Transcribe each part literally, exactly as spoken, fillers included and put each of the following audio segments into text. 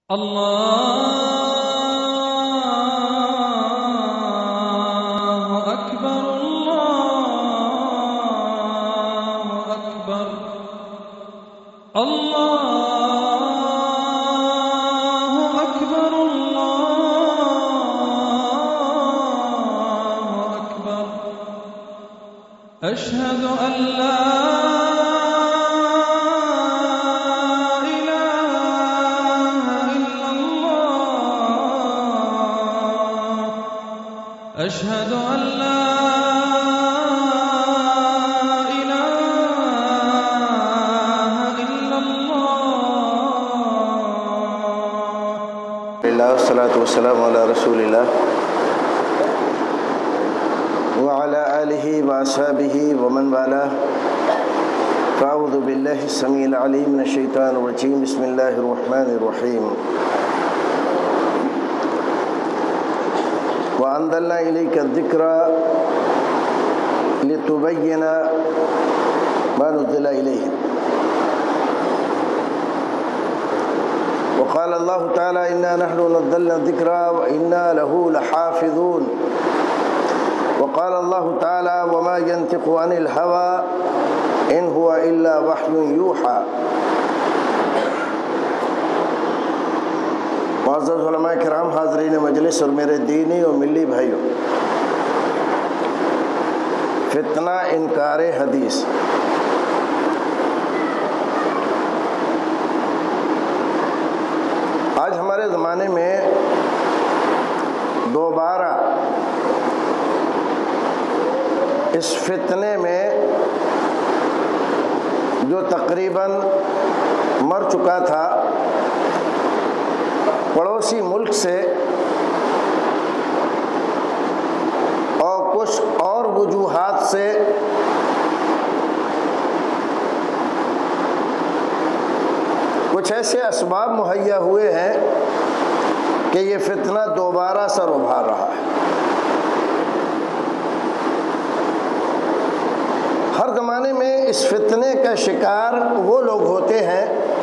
الله أكبر الله أكبر الله أكبر الله أكبر أشهد أن لا أشهد أن لا إله إلا الله لله والصلاة والسلام على رسول الله وعلى آله وأصحابه ومن والاه فأعوذ بالله السميع العليم من الشيطان الرجيم بسم الله الرحمن الرحيم وأنزلنا إليك الذكر لتبين ما نزل إليهم وقال الله تعالى إنا نحن نزلنا الذكر وإنا له لحافظون وقال الله تعالى وما ينطق عن الهوى إن هو إلا وحي يوحى معزز علماء کرام، حاضرین مجلس اور میرے دینی اور ملی بھائیوں، فتنہ انکار حدیث آج ہمارے زمانے میں دوبارہ اس فتنے میں جو تقریباً مر چکا تھا پڑوسی ملک سے اور کچھ اور وجوہات سے کچھ ایسے اسباب مہیا ہوئے ہیں کہ یہ فتنہ دوبارہ سر ابھار رہا ہے۔ ہر زمانے میں اس فتنے کا شکار وہ لوگ ہوتے ہیں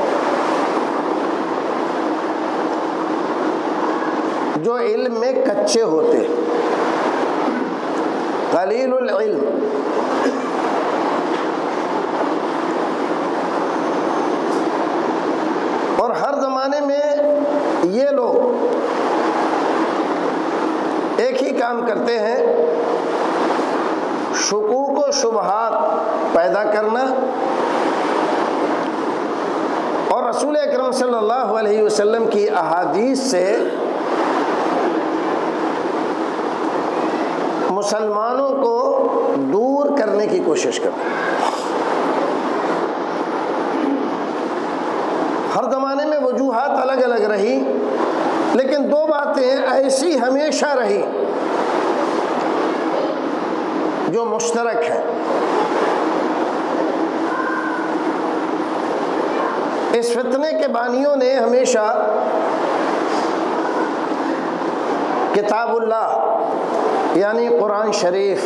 جو علم میں کچے ہوتے، قلیل العلم، اور ہر زمانے میں یہ لوگ ایک ہی کام کرتے ہیں، شکوک و شبہات پیدا کرنا اور رسول اکرم صلی اللہ علیہ وسلم کی احادیث سے مسلمانوں کو دور کرنے کی کوشش کرتے ہیں۔ ہر زمانے میں وجوہات الگ الگ رہی، لیکن دو باتیں ایسی ہمیشہ رہی جو مشترک ہیں۔ اس فتنے کے بانیوں نے ہمیشہ کتاب اللہ یعنی قرآن شریف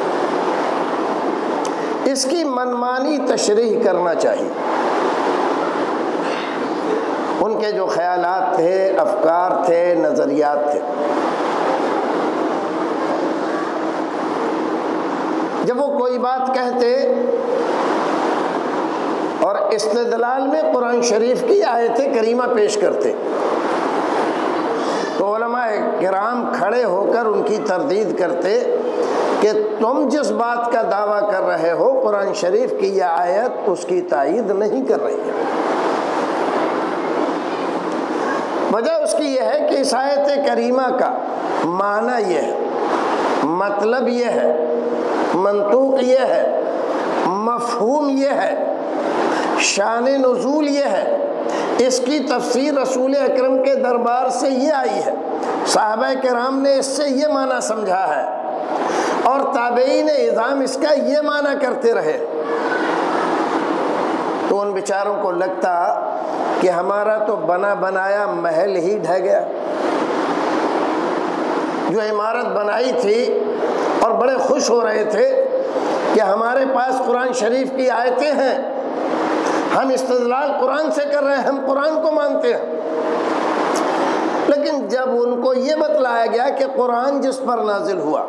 اس کی منمانی تشریح کرنا چاہیے۔ ان کے جو خیالات تھے، افکار تھے، نظریات تھے، جب وہ کوئی بات کہتے اور استدلال میں قرآن شریف کی آیت کریمہ پیش کرتے تو علماء کرام کھڑے ہو کر ان کی تردید کرتے کہ تم جس بات کا دعویٰ کر رہے ہو قرآن شریف کی یہ آیت اس کی تائید نہیں کر رہی ہے۔ وجہ اس کی یہ ہے کہ اس آیت کریمہ کا معنی یہ ہے، مطلب یہ ہے، منطوق یہ ہے، مفہوم یہ ہے، شان نزول یہ ہے، اس کی تفسیر رسول اکرم کے دربار سے یہ آئی ہے، صحابہ کرام نے اس سے یہ معنی سمجھا ہے اور تابعین اعظام اس کا یہ معنی کرتے رہے، تو ان بیچاروں کو لگتا کہ ہمارا تو بنا بنایا محل ہی ڈھہ گیا۔ جو عمارت بنائی تھی اور بڑے خوش ہو رہے تھے کہ ہمارے پاس قرآن شریف کی آیتیں ہیں، ہم استدلال قرآن سے کر رہے ہیں، ہم قرآن کو مانتے ہیں، جب ان کو یہ بتلایا گیا کہ قرآن جس پر نازل ہوا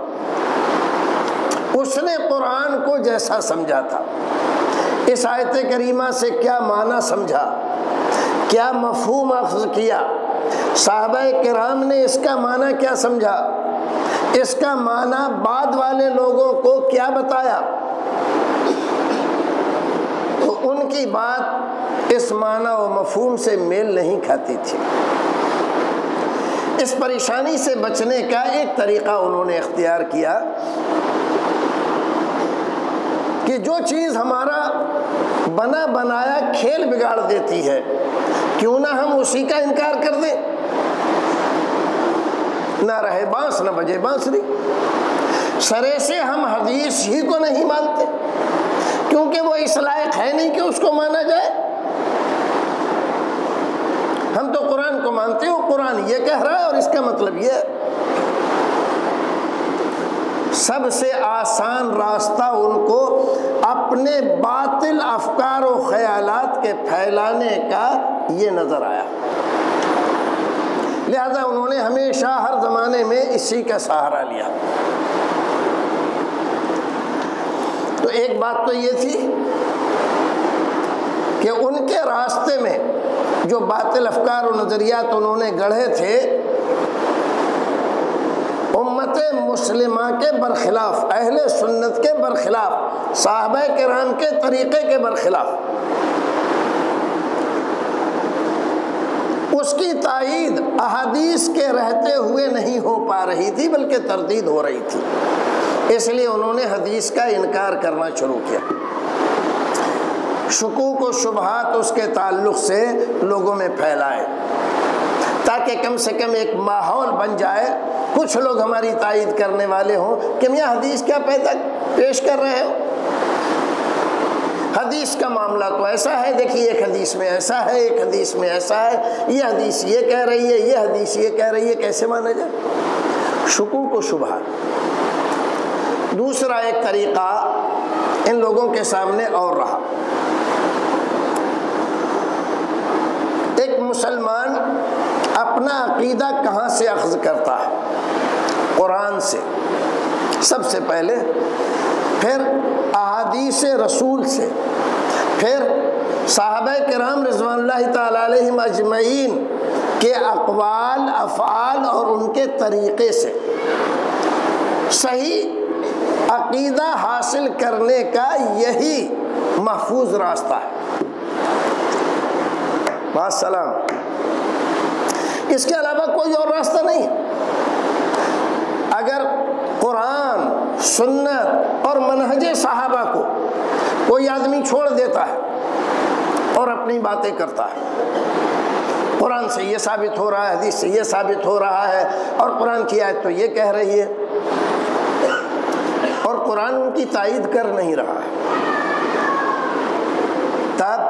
اس نے قرآن کو جیسا سمجھا تھا، اس آیت کریمہ سے کیا معنی سمجھا، کیا مفہوم اخذ کیا، صحابہ کرام نے اس کا معنی کیا سمجھا، اس کا معنی بعد والے لوگوں کو کیا بتایا، تو ان کی بات اس معنی و مفہوم سے میل نہیں کھاتی تھی۔ اس پریشانی سے بچنے کا ایک طریقہ انہوں نے اختیار کیا کہ جو چیز ہمارا بنا بنایا کھیل بگاڑ دیتی ہے کیوں نہ ہم اسی کا انکار کر دیں، نہ رہے بانس نہ بجے بانسری۔ سرے سے ہم حدیث ہی کو نہیں مانتے کیونکہ وہ اس لائق ہے نہیں کہ اس کو مانا جائے۔ ہم تو قرآن کو مانتے ہو، قرآن یہ کہہ رہا ہے اور اس کا مطلب یہ ہے۔ سب سے آسان راستہ ان کو اپنے باطل افکار و خیالات کے پھیلانے کا یہ نظر آیا، لہذا انہوں نے ہمیشہ ہر زمانے میں اسی کا سہارا لیا۔ تو ایک بات تو یہ تھی کہ ان کے راستے میں جو باطل افکار و نظریات انہوں نے گڑھے تھے امت مسلمہ کے برخلاف، اہل سنت کے برخلاف، صحابہ کرام کے طریقے کے برخلاف، اس کی تائید احادیث کے رہتے ہوئے نہیں ہو پا رہی تھی بلکہ تردید ہو رہی تھی، اس لیے انہوں نے حدیث کا انکار کرنا شروع کیا۔ شکوک و شبہات اس کے تعلق سے لوگوں میں پھیلائے تاکہ کم سے کم ایک ماحول بن جائے، کچھ لوگ ہماری تائید کرنے والے ہوں کہ میاں حدیث کیا پیدا پیش کر رہے ہو، حدیث کا معاملہ تو ایسا ہے، دیکھیے ایک حدیث میں ایسا ہے، ایک حدیث میں ایسا ہے، یہ حدیث یہ کہہ رہی ہے، یہ حدیث یہ کہہ رہی ہے، کیسے مانا جائے؟ شکوک و شبہات۔ دوسرا ایک طریقہ ان لوگوں کے سامنے اور رہا، ایک مسلمان اپنا عقیدہ کہاں سے اخذ کرتا ہے؟ قرآن سے سب سے پہلے، پھر احادیث رسول سے، پھر صحابہ کرام رضوان اللہ تعالی علیہم اجمعین کے اقوال، افعال اور ان کے طریقے سے صحیح عقیدہ حاصل کرنے کا یہی محفوظ راستہ ہے۔ السلام، اس کے علاوہ کوئی اور راستہ نہیں۔ اگر قرآن، سنت اور منہج صحابہ کو کوئی آدمی چھوڑ دیتا ہے اور اپنی باتیں کرتا ہے، قرآن سے یہ ثابت ہو رہا ہے، حدیث سے یہ ثابت ہو رہا ہے، اور قرآن کی آیت تو یہ کہہ رہی ہے، اور قرآن ان کی تائید کر نہیں رہا ہے، تب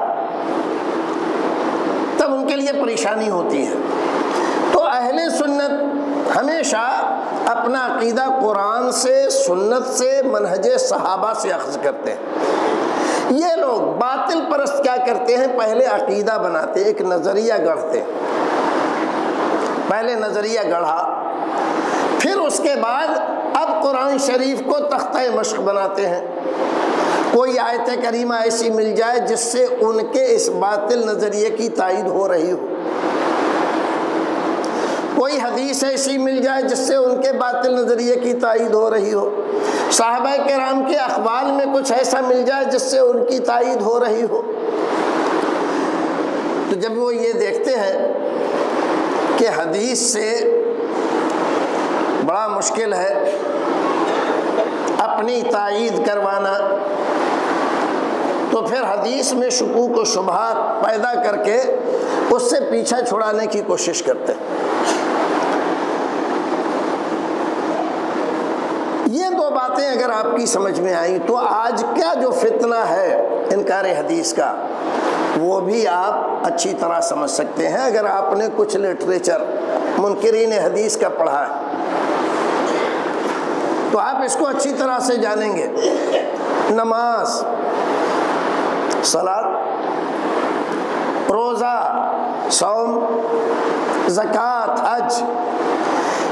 تب ان کے لیے پریشانی ہوتی ہے۔ تو اہل سنت ہمیشہ اپنا عقیدہ قرآن سے، سنت سے، منہج صحابہ سے اخذ کرتے ہیں۔ یہ لوگ باطل پرست کیا کرتے ہیں؟ پہلے عقیدہ بناتے، ایک نظریہ گڑھتے، پہلے نظریہ گڑھا، پھر اس کے بعد اب قرآن شریف کو تختہ مشق بناتے ہیں۔ کوئی آیت کریمہ ایسی مل جائے جس سے ان کے اس باطل نظریے کی تائید ہو رہی ہو، کوئی حدیث ایسی مل جائے جس سے ان کے باطل نظریے کی تائید ہو رہی ہو، صحابہ کرام کے اقوال میں کچھ ایسا مل جائے جس سے ان کی تائید ہو رہی ہو، تو جب وہ یہ دیکھتے ہیں کہ حدیث سے بڑا مشکل ہے اپنی تائید کروانا، تو پھر حدیث میں شکوک و شبہات پیدا کر کے اس سے پیچھا چھڑانے کی کوشش کرتے ہیں۔ یہ دو باتیں اگر آپ کی سمجھ میں آئیں تو آج کا جو فتنہ ہے انکار حدیث کا، وہ بھی آپ اچھی طرح سمجھ سکتے ہیں اگر آپ نے کچھ لٹریچر منکرین حدیث کا پڑھا ہے تو آپ اس کو اچھی طرح سے جانیں گے۔ نماز، صلاۃ، روزہ، صوم، زکوٰۃ، حج،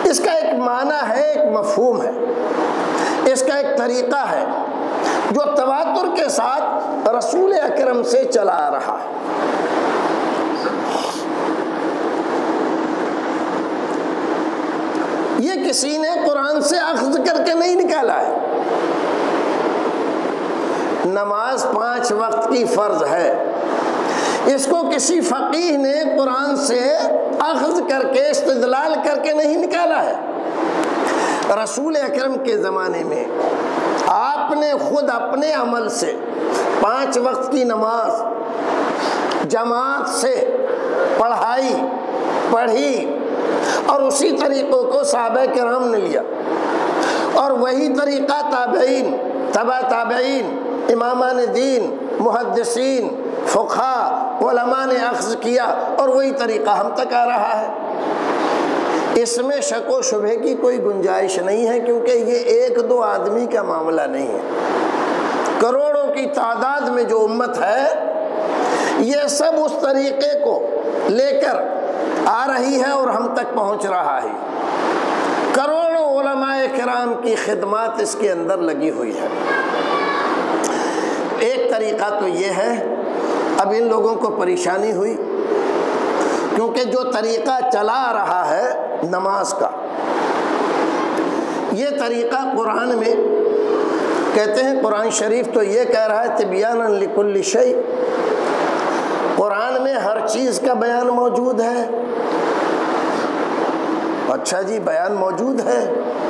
اس کا ایک معنی ہے، ایک مفہوم ہے، اس کا ایک طریقہ ہے جو تواتر کے ساتھ رسول اکرم سے چلا آ رہا ہے۔ یہ کسی نے قرآن سے اخذ کر کے نہیں نکالا ہے۔ نماز پانچ وقت کی فرض ہے، اس کو کسی فقیہ نے قرآن سے اخذ کر کے استدلال کر کے نہیں نکالا ہے۔ رسول اکرم کے زمانے میں آپ نے خود اپنے عمل سے پانچ وقت کی نماز جماعت سے پڑھائی پڑھی، اور اسی طریقوں کو صحابہ کرام نے لیا، اور وہی طریقہ تابعین، تبع تابعین، امامان دین، محدثین، فقہاء، علماء نے اخذ کیا، اور وہی طریقہ ہم تک آ رہا ہے۔ اس میں شک و شبہ کی کوئی گنجائش نہیں ہے، کیونکہ یہ ایک دو آدمی کا معاملہ نہیں ہے۔ کروڑوں کی تعداد میں جو امت ہے، یہ سب اس طریقے کو لے کر آ رہی ہے اور ہم تک پہنچ رہا ہے۔ کروڑوں علماء کرام کی خدمات اس کے اندر لگی ہوئی ہے۔ ایک طریقہ تو یہ ہے، اب ان لوگوں کو پریشانی ہوئی، کیونکہ جو طریقہ چلا رہا ہے نماز کا، یہ طریقہ قرآن میں کہتے ہیں، قرآن شریف تو یہ کہہ رہا ہے تبیانا لکل شیء، قرآن میں ہر چیز کا بیان موجود ہے۔ اچھا جی، بیان موجود ہے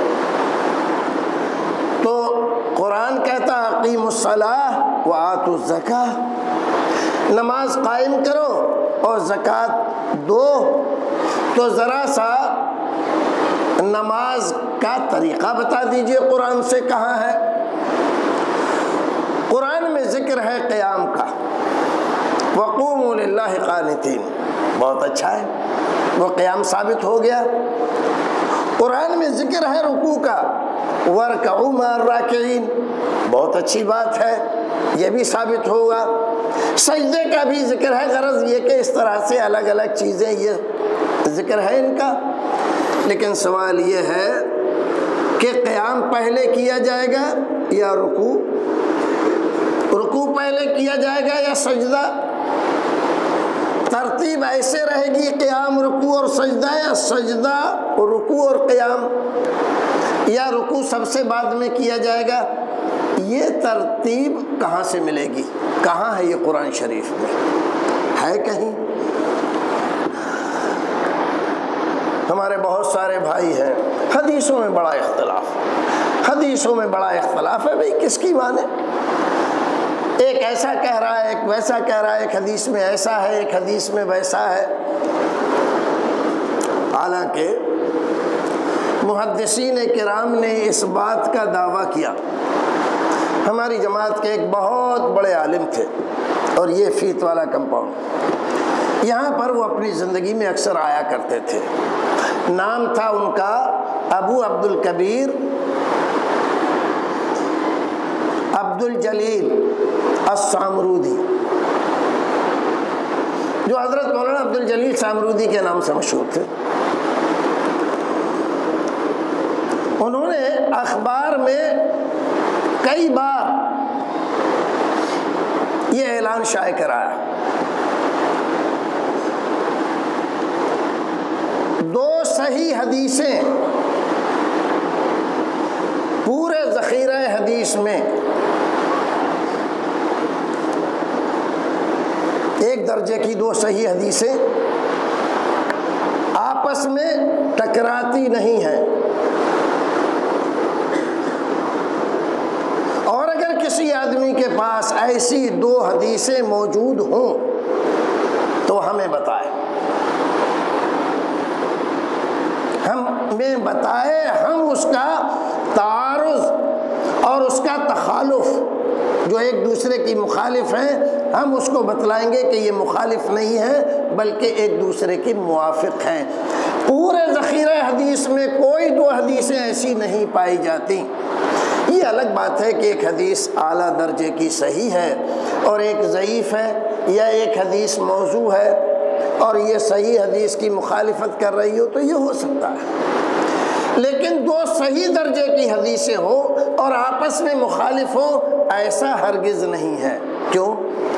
تو قرآن کہتا اقیموا الصلاۃ وآتوا الزکاۃ، نماز قائم کرو اور زکوٰۃ دو، تو ذرا سا نماز کا طریقہ بتا دیجئے قرآن سے کہاں ہے؟ قرآن میں ذکر ہے قیام کا، وقوموا للہ قانتین، بہت اچھا ہے، وہ قیام ثابت ہو گیا۔ قرآن میں ذکر ہے رکوع کا، وارکعوا مع الراکعین، بہت اچھی بات ہے، یہ بھی ثابت ہوگا۔ سجدے کا بھی ذکر ہے، غرض یہ کہ اس طرح سے الگ الگ چیزیں یہ ذکر ہے ان کا۔ لیکن سوال یہ ہے کہ قیام پہلے کیا جائے گا یا رکوع؟ رکوع پہلے کیا جائے گا یا سجدہ؟ ترتیب ایسے رہے گی قیام رکوع اور سجدہ، یا سجدہ رکوع اور قیام، یا رکوع سب سے بعد میں کیا جائے گا؟ یہ ترتیب کہاں سے ملے گی؟ کہاں ہے یہ قرآن شریف میں؟ ہے کہیں؟ ہمارے بہت سارے بھائی ہیں، حدیثوں میں بڑا اختلاف، حدیثوں میں بڑا اختلاف ہے، بھئی کس کی مانے؟ ایک ایسا کہہ رہا ہے، ایک ویسا کہہ رہا ہے، ایک حدیث میں ایسا ہے، ایک حدیث میں ویسا ہے۔ حالانکہ محدثین کرام نے اس بات کا دعویٰ کیا، ہماری جماعت کے ایک بہت بڑے عالم تھے، اور یہ فیت والا کمپاؤنڈ، یہاں پر وہ اپنی زندگی میں اکثر آیا کرتے تھے۔ نام تھا ان کا ابو عبد الکبیر عبد الجلیل السامرودی، جو حضرت مولانا عبد الجلیل سامرودی کے نام سے مشہور تھے۔ انہوں نے اخبار میں کئی بار یہ اعلان شائع کرایا، دو صحیح حدیثیں پورے ذخیرہ حدیث میں، ایک درجے کی دو صحیح حدیثیں آپس میں ٹکراتی نہیں ہیں، اور اگر کسی آدمی کے پاس ایسی دو حدیثیں موجود ہوں تو ہمیں بتائے، ہمیں بتائے، ہم اس کا تعارض اور اس کا تخالف، جو ایک دوسرے کی مخالف ہیں، ہم اس کو بتلائیں گے کہ یہ مخالف نہیں ہے بلکہ ایک دوسرے کی موافق ہیں۔ پورے ذخیرہ حدیث میں کوئی دو حدیثیں ایسی نہیں پائی جاتی۔ یہ الگ بات ہے کہ ایک حدیث اعلیٰ درجے کی صحیح ہے اور ایک ضعیف ہے، یا ایک حدیث موضوع ہے اور یہ صحیح حدیث کی مخالفت کر رہی ہو، تو یہ ہو سکتا ہے۔ لیکن دو صحیح درجے کی حدیثیں ہوں اور آپس میں مخالف ہوں، ایسا ہرگز نہیں ہے۔ کیوں؟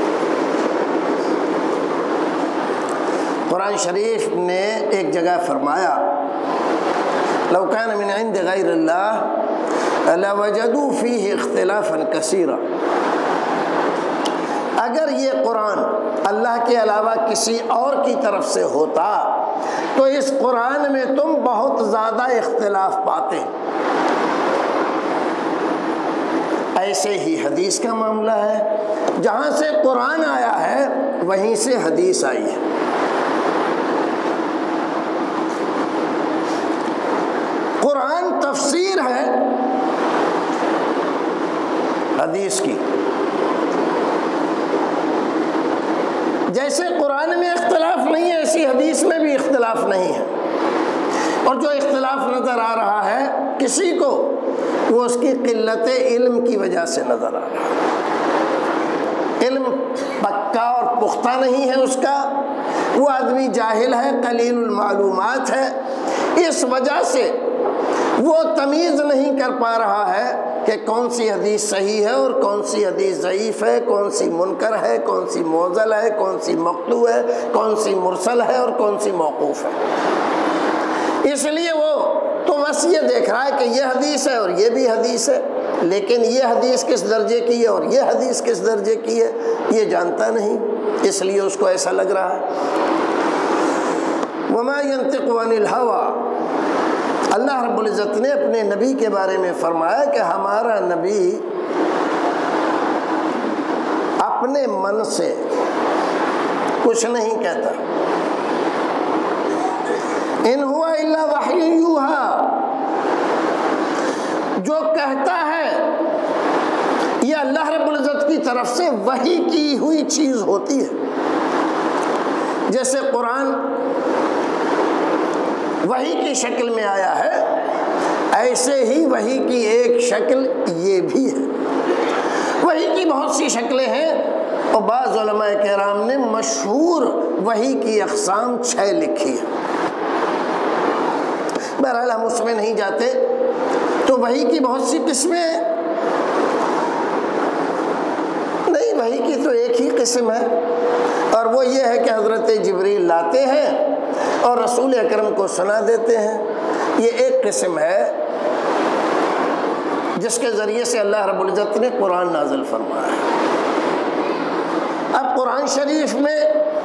قرآن شریف نے ایک جگہ فرمایا لو کان من عند غیر اللہ لوجدوا فیہ اختلافا کثیرا، اگر یہ قرآن اللہ کے علاوہ کسی اور کی طرف سے ہوتا تو اس قرآن میں تم بہت زیادہ اختلاف پاتے۔ ایسے ہی حدیث کا معاملہ ہے، جہاں سے قرآن آیا ہے وہیں سے حدیث آئی ہے۔ قرآن تفسیر ہے حدیث کی، جیسے قرآن میں اختلاف نہیں ہے ایسی حدیث میں بھی اختلاف نہیں ہے، اور جو اختلاف نظر آ رہا ہے کسی کو وہ اس کی قلت علم کی وجہ سے نظر آ رہا ہے۔ علم پکا اور پختہ نہیں ہے اس کا، وہ آدمی جاہل ہے، قلیل المعلومات ہے، اس وجہ سے وہ تمیز نہیں کر پا رہا ہے کہ کون سی حدیث صحیح ہے اور کون سی حدیث ضعیف ہے، کون سی منکر ہے، کون سی معضل ہے، کون سی مقطوع ہے، کون سی مرسل ہے اور کون سی موقوف ہے۔ اس لیے وہ تو بس یہ دیکھ رہا ہے کہ یہ حدیث ہے اور یہ بھی حدیث ہے، لیکن یہ حدیث کس درجے کی ہے اور یہ حدیث کس درجے کی ہے یہ جانتا نہیں، اس لیے اس کو ایسا لگ رہا ہے۔ وما ينطق عن الهوى، اللہ رب العزت نے اپنے نبی کے بارے میں فرمایا کہ ہمارا نبی اپنے من سے کچھ نہیں کہتا، ان ہوا الا وحی یوحی، جو کہتا ہے یہ اللہ رب العزت کی طرف سے وحی کی ہوئی چیز ہوتی ہے۔ جیسے قرآن وحی کی شکل میں آیا ہے، ایسے ہی وحی کی ایک شکل یہ بھی ہے۔ وحی کی بہت سی شکلیں ہیں اور بعض علماء کرام نے مشہور وحی کی اقسام چھ لکھی ہے، بہرحال ہم اس میں نہیں جاتے۔ تو وحی کی بہت سی قسمیں ہیں، نہیں وحی کی تو ایک ہی قسم ہے، اور وہ یہ ہے کہ حضرت جبریل لاتے ہیں اور رسول اکرم کو سنا دیتے ہیں، یہ ایک قسم ہے جس کے ذریعے سے اللہ رب العزت نے قرآن نازل فرمایا ہے۔ اب قرآن شریف میں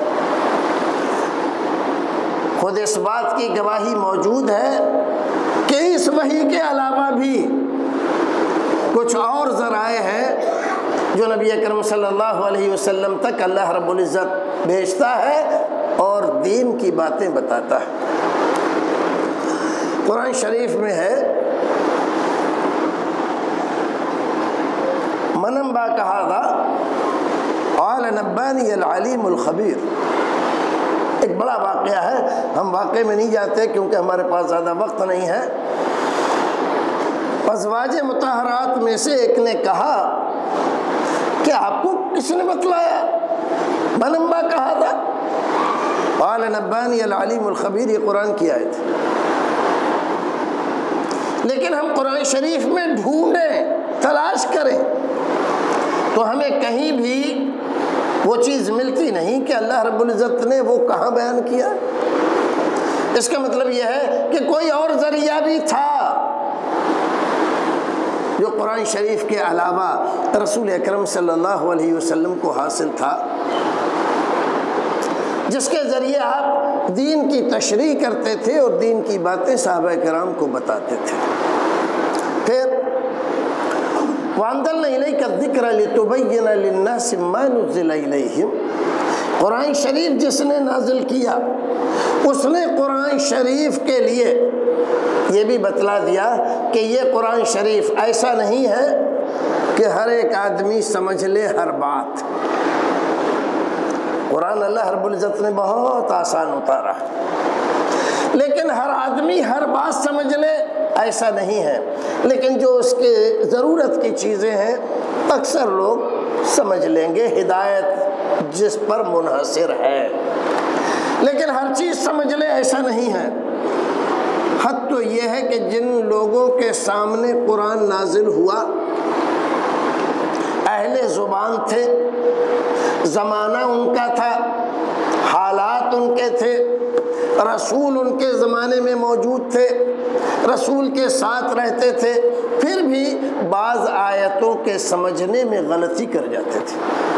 خود اس بات کی گواہی موجود ہے کہ اس وحی کے علاوہ بھی کچھ اور ذرائع ہیں جو نبی اکرم صلی اللہ علیہ وسلم تک اللہ رب العزت بھیجتا ہے اور دین کی باتیں بتاتا ہے۔ قرآن شریف میں ہے منم با کہا قال نبانی العلیم الخبیر، ایک بڑا واقعہ ہے، ہم واقعے میں نہیں جاتے کیونکہ ہمارے پاس زیادہ وقت نہیں ہے۔ ازواج مطہرات میں سے ایک نے کہا کہ آپ کو کس نے بتلایا؟ منم با کہا تھا قال نبانی العلیم الخبیر، یہ قرآن کی آیت ہے۔ لیکن ہم قرآن شریف میں ڈھونڈیں، تلاش کریں تو ہمیں کہیں بھی وہ چیز ملتی نہیں کہ اللہ رب العزت نے وہ کہاں بیان کیا۔ اس کا مطلب یہ ہے کہ کوئی اور ذریعہ بھی تھا جو قرآن شریف کے علاوہ رسول اکرم صلی اللہ علیہ وسلم کو حاصل تھا، جس کے ذریعے آپ دین کی تشریح کرتے تھے اور دین کی باتیں صحابہ کرام کو بتاتے تھے۔ پھر وَأَنزَلْنَا إِلَيْكَ الذِّكْرَ لِتُبَيِّنَ لِلنَّاسِ مَا نُزِّلَ إِلَيْهِمْ، قرآن شریف جس نے نازل کیا اس نے قرآن شریف کے لیے یہ بھی بتلا دیا کہ یہ قرآن شریف ایسا نہیں ہے کہ ہر ایک آدمی سمجھ لے ہر بات۔ قرآن اللہ رب العزت نے بہت آسان اتارا ہے، لیکن ہر آدمی ہر بات سمجھ لے ایسا نہیں ہے، لیکن جو اس کے ضرورت کی چیزیں ہیں اکثر لوگ سمجھ لیں گے، ہدایت جس پر منحصر ہے۔ لیکن ہر چیز سمجھ لے ایسا نہیں ہے، حد تو یہ ہے کہ جن لوگوں کے سامنے قرآن نازل ہوا اہل زبان تھے، زمانہ ان کا تھا، حالات ان کے تھے، رسول ان کے زمانے میں موجود تھے، رسول کے ساتھ رہتے تھے، پھر بھی بعض آیتوں کے سمجھنے میں غلطی کر جاتے تھے۔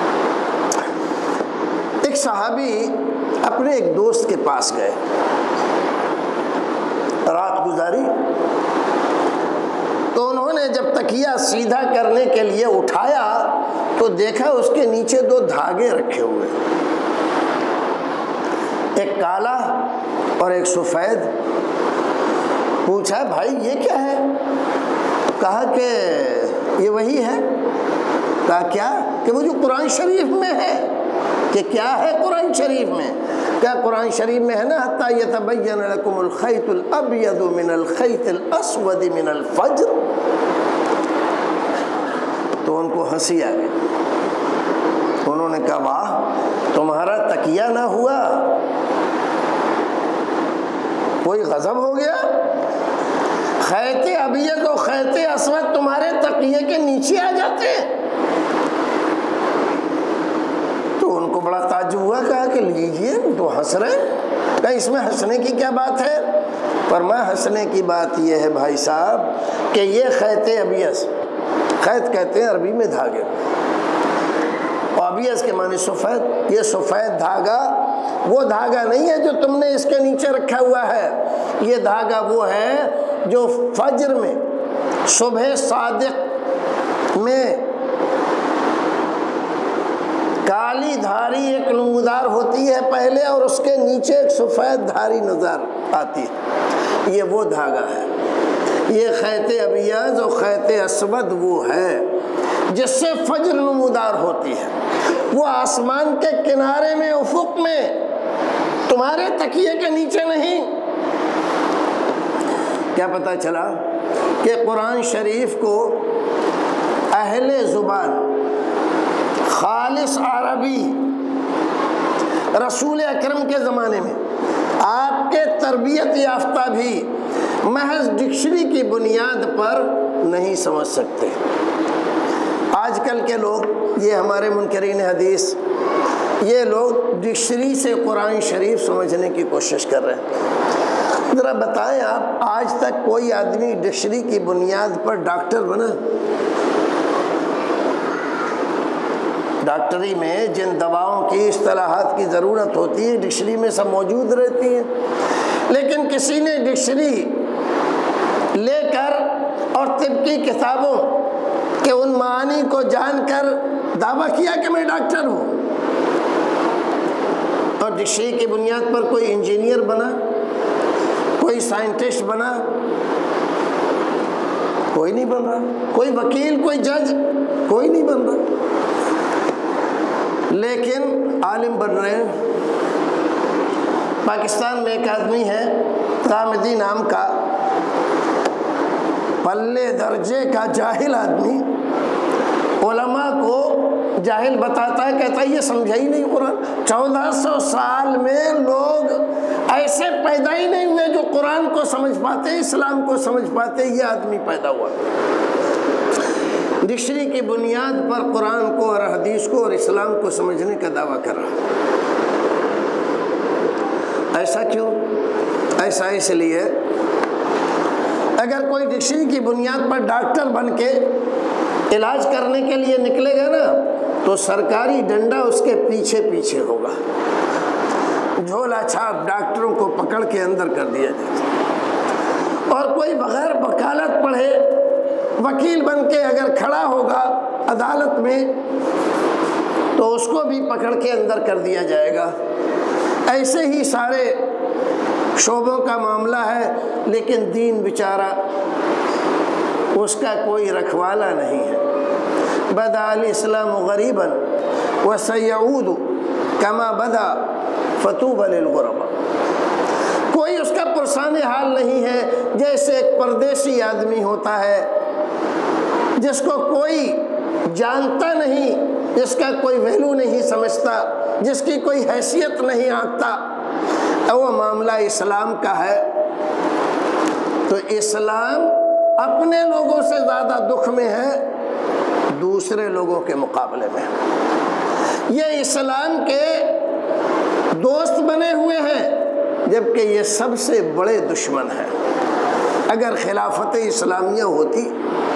ایک صحابی اپنے ایک دوست کے پاس گئے، رات گزاری، تو انہوں نے جب تکیہ سیدھا کرنے کے لیے اٹھایا تو دیکھا اس کے نیچے دو دھاگے رکھے ہوئے، ایک کالا اور ایک سفید۔ پوچھا بھائی یہ کیا ہے؟ کہا کہ یہ وہی ہے۔ کہا کیا؟ کہ وہ جو قرآن شریف میں ہے۔ کہ کیا ہے قرآن شریف میں؟ کیا قرآن شریف میں ہے نا حتیٰ یتبین لکم الخیط الابیض من الخیط الاسود من الفجر۔ تو ان کو ہنسی آ گئی، انہوں نے کہا واہ تمہارا تکیہ نہ ہوا، کوئی غضب ہو گیا؟ خیط ابیض و خیط اسود تمہارے تکیے کے نیچے آ جاتے ہیں؟ تو ان کو بڑا تعجب ہوا، کہا کہ لیجئے تو ہنس رہے، کہا اس میں ہنسنے کی کیا بات ہے؟ فرمایا ہنسنے کی بات یہ ہے بھائی صاحب کہ یہ خیط ابیض، خیط کہتے ہیں عربی میں دھاگے، اور ابیض کے معنی سفید، یہ سفید دھاگا وہ دھاگا نہیں ہے جو تم نے اس کے نیچے رکھا ہوا ہے، یہ دھاگا وہ ہے جو فجر میں، صبح صادق میں کالی دھاری ایک نمودار ہوتی ہے پہلے اور اس کے نیچے ایک سفید دھاری نظر آتی ہے، یہ وہ دھاگا ہے۔ یہ خیط ابیض اور خیط اسود وہ ہے جس سے فجر نمودار ہوتی ہے، وہ آسمان کے کنارے میں، افق میں، تمہارے تکیے کے نیچے نہیں۔ کیا پتہ چلا کہ قرآن شریف کو اہل زبان، خالص عربی، رسول اکرم کے زمانے میں آپ کے تربیت یافتہ بھی محض ڈکشنری کی بنیاد پر نہیں سمجھ سکتے۔ آج کل کے لوگ، یہ ہمارے منکرین حدیث، یہ لوگ ڈکشنری سے قرآن شریف سمجھنے کی کوشش کر رہے ہیں۔ ذرا بتائیں آپ، آج تک کوئی آدمی ڈکشنری کی بنیاد پر ڈاکٹر بنا؟ ڈاکٹری میں جن دواؤں کی اصطلاحات کی ضرورت ہوتی ہے ڈکشنری میں سب موجود رہتی ہیں، لیکن کسی نے ڈکشنری لے کر اور طب کی کتابوں کے ان معانی کو جان کر دعویٰ کیا کہ میں ڈاکٹر ہوں؟ اور ڈکشنری کی بنیاد پر کوئی انجینئر بنا، کوئی سائنٹسٹ بنا؟ کوئی نہیں بن رہا۔ کوئی وکیل، کوئی جج، کوئی نہیں بن رہا، لیکن عالم بن رہے ہیں۔ پاکستان میں ایک آدمی ہے غامدی نام کا، پلے درجے کا جاہل آدمی، علماء کو جاہل بتاتا ہے، کہتا ہے یہ سمجھا ہی نہیں قرآن۔ چودہ سو سال میں لوگ ایسے پیدا ہی نہیں ہوئے جو قرآن کو سمجھ پاتے، اسلام کو سمجھ پاتے، یہ آدمی پیدا ہوا۔ ڈکشنری کی بنیاد پر قرآن کو اور حدیث کو اور اسلام کو سمجھنے کا دعویٰ کر رہا۔ ایسا کیوں؟ ایسا اس لیے اگر کوئی ڈکشنری کی بنیاد پر ڈاکٹر بن کے علاج کرنے کے لیے نکلے گا نا تو سرکاری ڈنڈا اس کے پیچھے پیچھے ہوگا، جھولا چھاپ ڈاکٹروں کو پکڑ کے اندر کر دیا جائے۔ اور کوئی بغیر وکالت پڑھے وکیل بن کے اگر کھڑا ہوگا عدالت میں تو اس کو بھی پکڑ کے اندر کر دیا جائے گا۔ ایسے ہی سارے شعبوں کا معاملہ ہے، لیکن دین بیچارہ اس کا کوئی رکھوالا نہیں ہے۔ بدا الاسلام غریبا وسیعود کما بدا فتوبى للغرباء۔ کوئی اس کا پرسان حال نہیں ہے، جیسے ایک پردیسی آدمی ہوتا ہے جس کو کوئی جانتا نہیں، جس کا کوئی ویلو نہیں سمجھتا، جس کی کوئی حیثیت نہیں آنکتا، وہ معاملہ اسلام کا ہے تو اسلام اپنے لوگوں سے زیادہ دکھ میں ہے دوسرے لوگوں کے مقابلے میں۔ یہ اسلام کے دوست بنے ہوئے ہیں جبکہ یہ سب سے بڑے دشمن ہیں۔ اگر خلافت اسلامیہ ہوتی،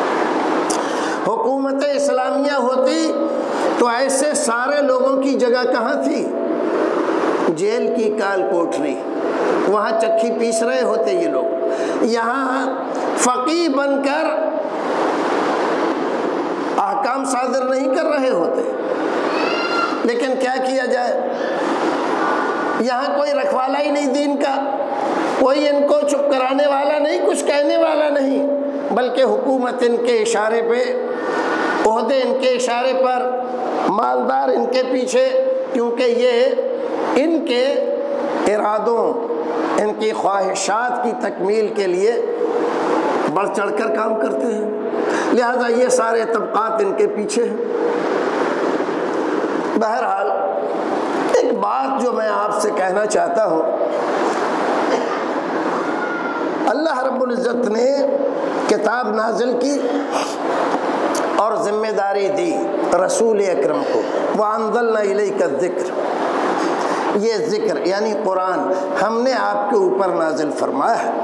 حکومت اسلامیہ ہوتی، تو ایسے سارے لوگوں کی جگہ کہاں تھی؟ جیل کی کال کوٹری، وہاں چکی پیس رہے ہوتے یہ لوگ، یہاں فقیہ بن کر احکام صادر نہیں کر رہے ہوتے۔ لیکن کیا کیا جائے، یہاں کوئی رکھوالا ہی نہیں دین کا، کوئی ان کو چپ کرانے والا نہیں، کچھ کہنے والا نہیں، بلکہ حکومت ان کے اشارے پہ، عہدے ان کے اشارے پر، مالدار ان کے پیچھے، کیونکہ یہ ان کے ارادوں، ان کی خواہشات کی تکمیل کے لیے بڑھ چڑھ کر کام کرتے ہیں، لہذا یہ سارے طبقات ان کے پیچھے ہیں۔ بہرحال ایک بات جو میں آپ سے کہنا چاہتا ہوں، اللہ رب العزت نے کتاب نازل کی اور ذمہ داری دی رسول اکرم کو، وَأَنزَلْنَا إِلَيْكَ الذِّكْرَ، یہ ذکر یعنی قرآن ہم نے آپ کے اوپر نازل فرمایا ہے۔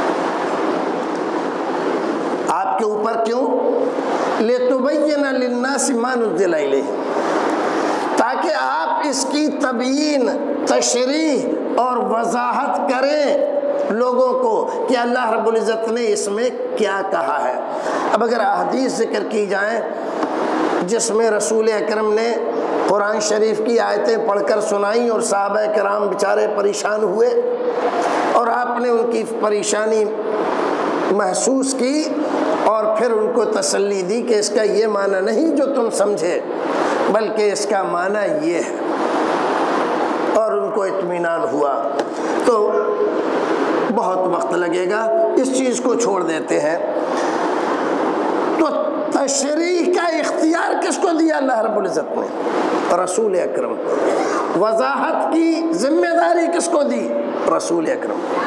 آپ کے اوپر کیوں؟ لِتُبَيِّنَ لِلنَّاسِ مَا نُزِّلَ إِلَيْهِمْ، تاکہ آپ اس کی تبیین، تشریح اور وضاحت کریں لوگوں کو کہ اللہ رب العزت نے اس میں کیا کہا ہے۔ اب اگر احادیث ذکر کی جائیں جس میں رسول اکرم نے قرآن شریف کی آیتیں پڑھ کر سنائیں اور صحابہ کرام بیچارے پریشان ہوئے اور آپ نے ان کی پریشانی محسوس کی اور پھر ان کو تسلی دی کہ اس کا یہ معنی نہیں جو تم سمجھے، بلکہ اس کا معنی یہ ہے، اور ان کو اطمینان ہوا، تو بہت وقت لگے گا، اس چیز کو چھوڑ دیتے ہیں۔ تو تشریح کا اختیار کس کو دیا اللہ رب العزت نے؟ رسول اکرم کو۔ وضاحت کی ذمہ داری کس کو دی؟ رسول اکرم کو۔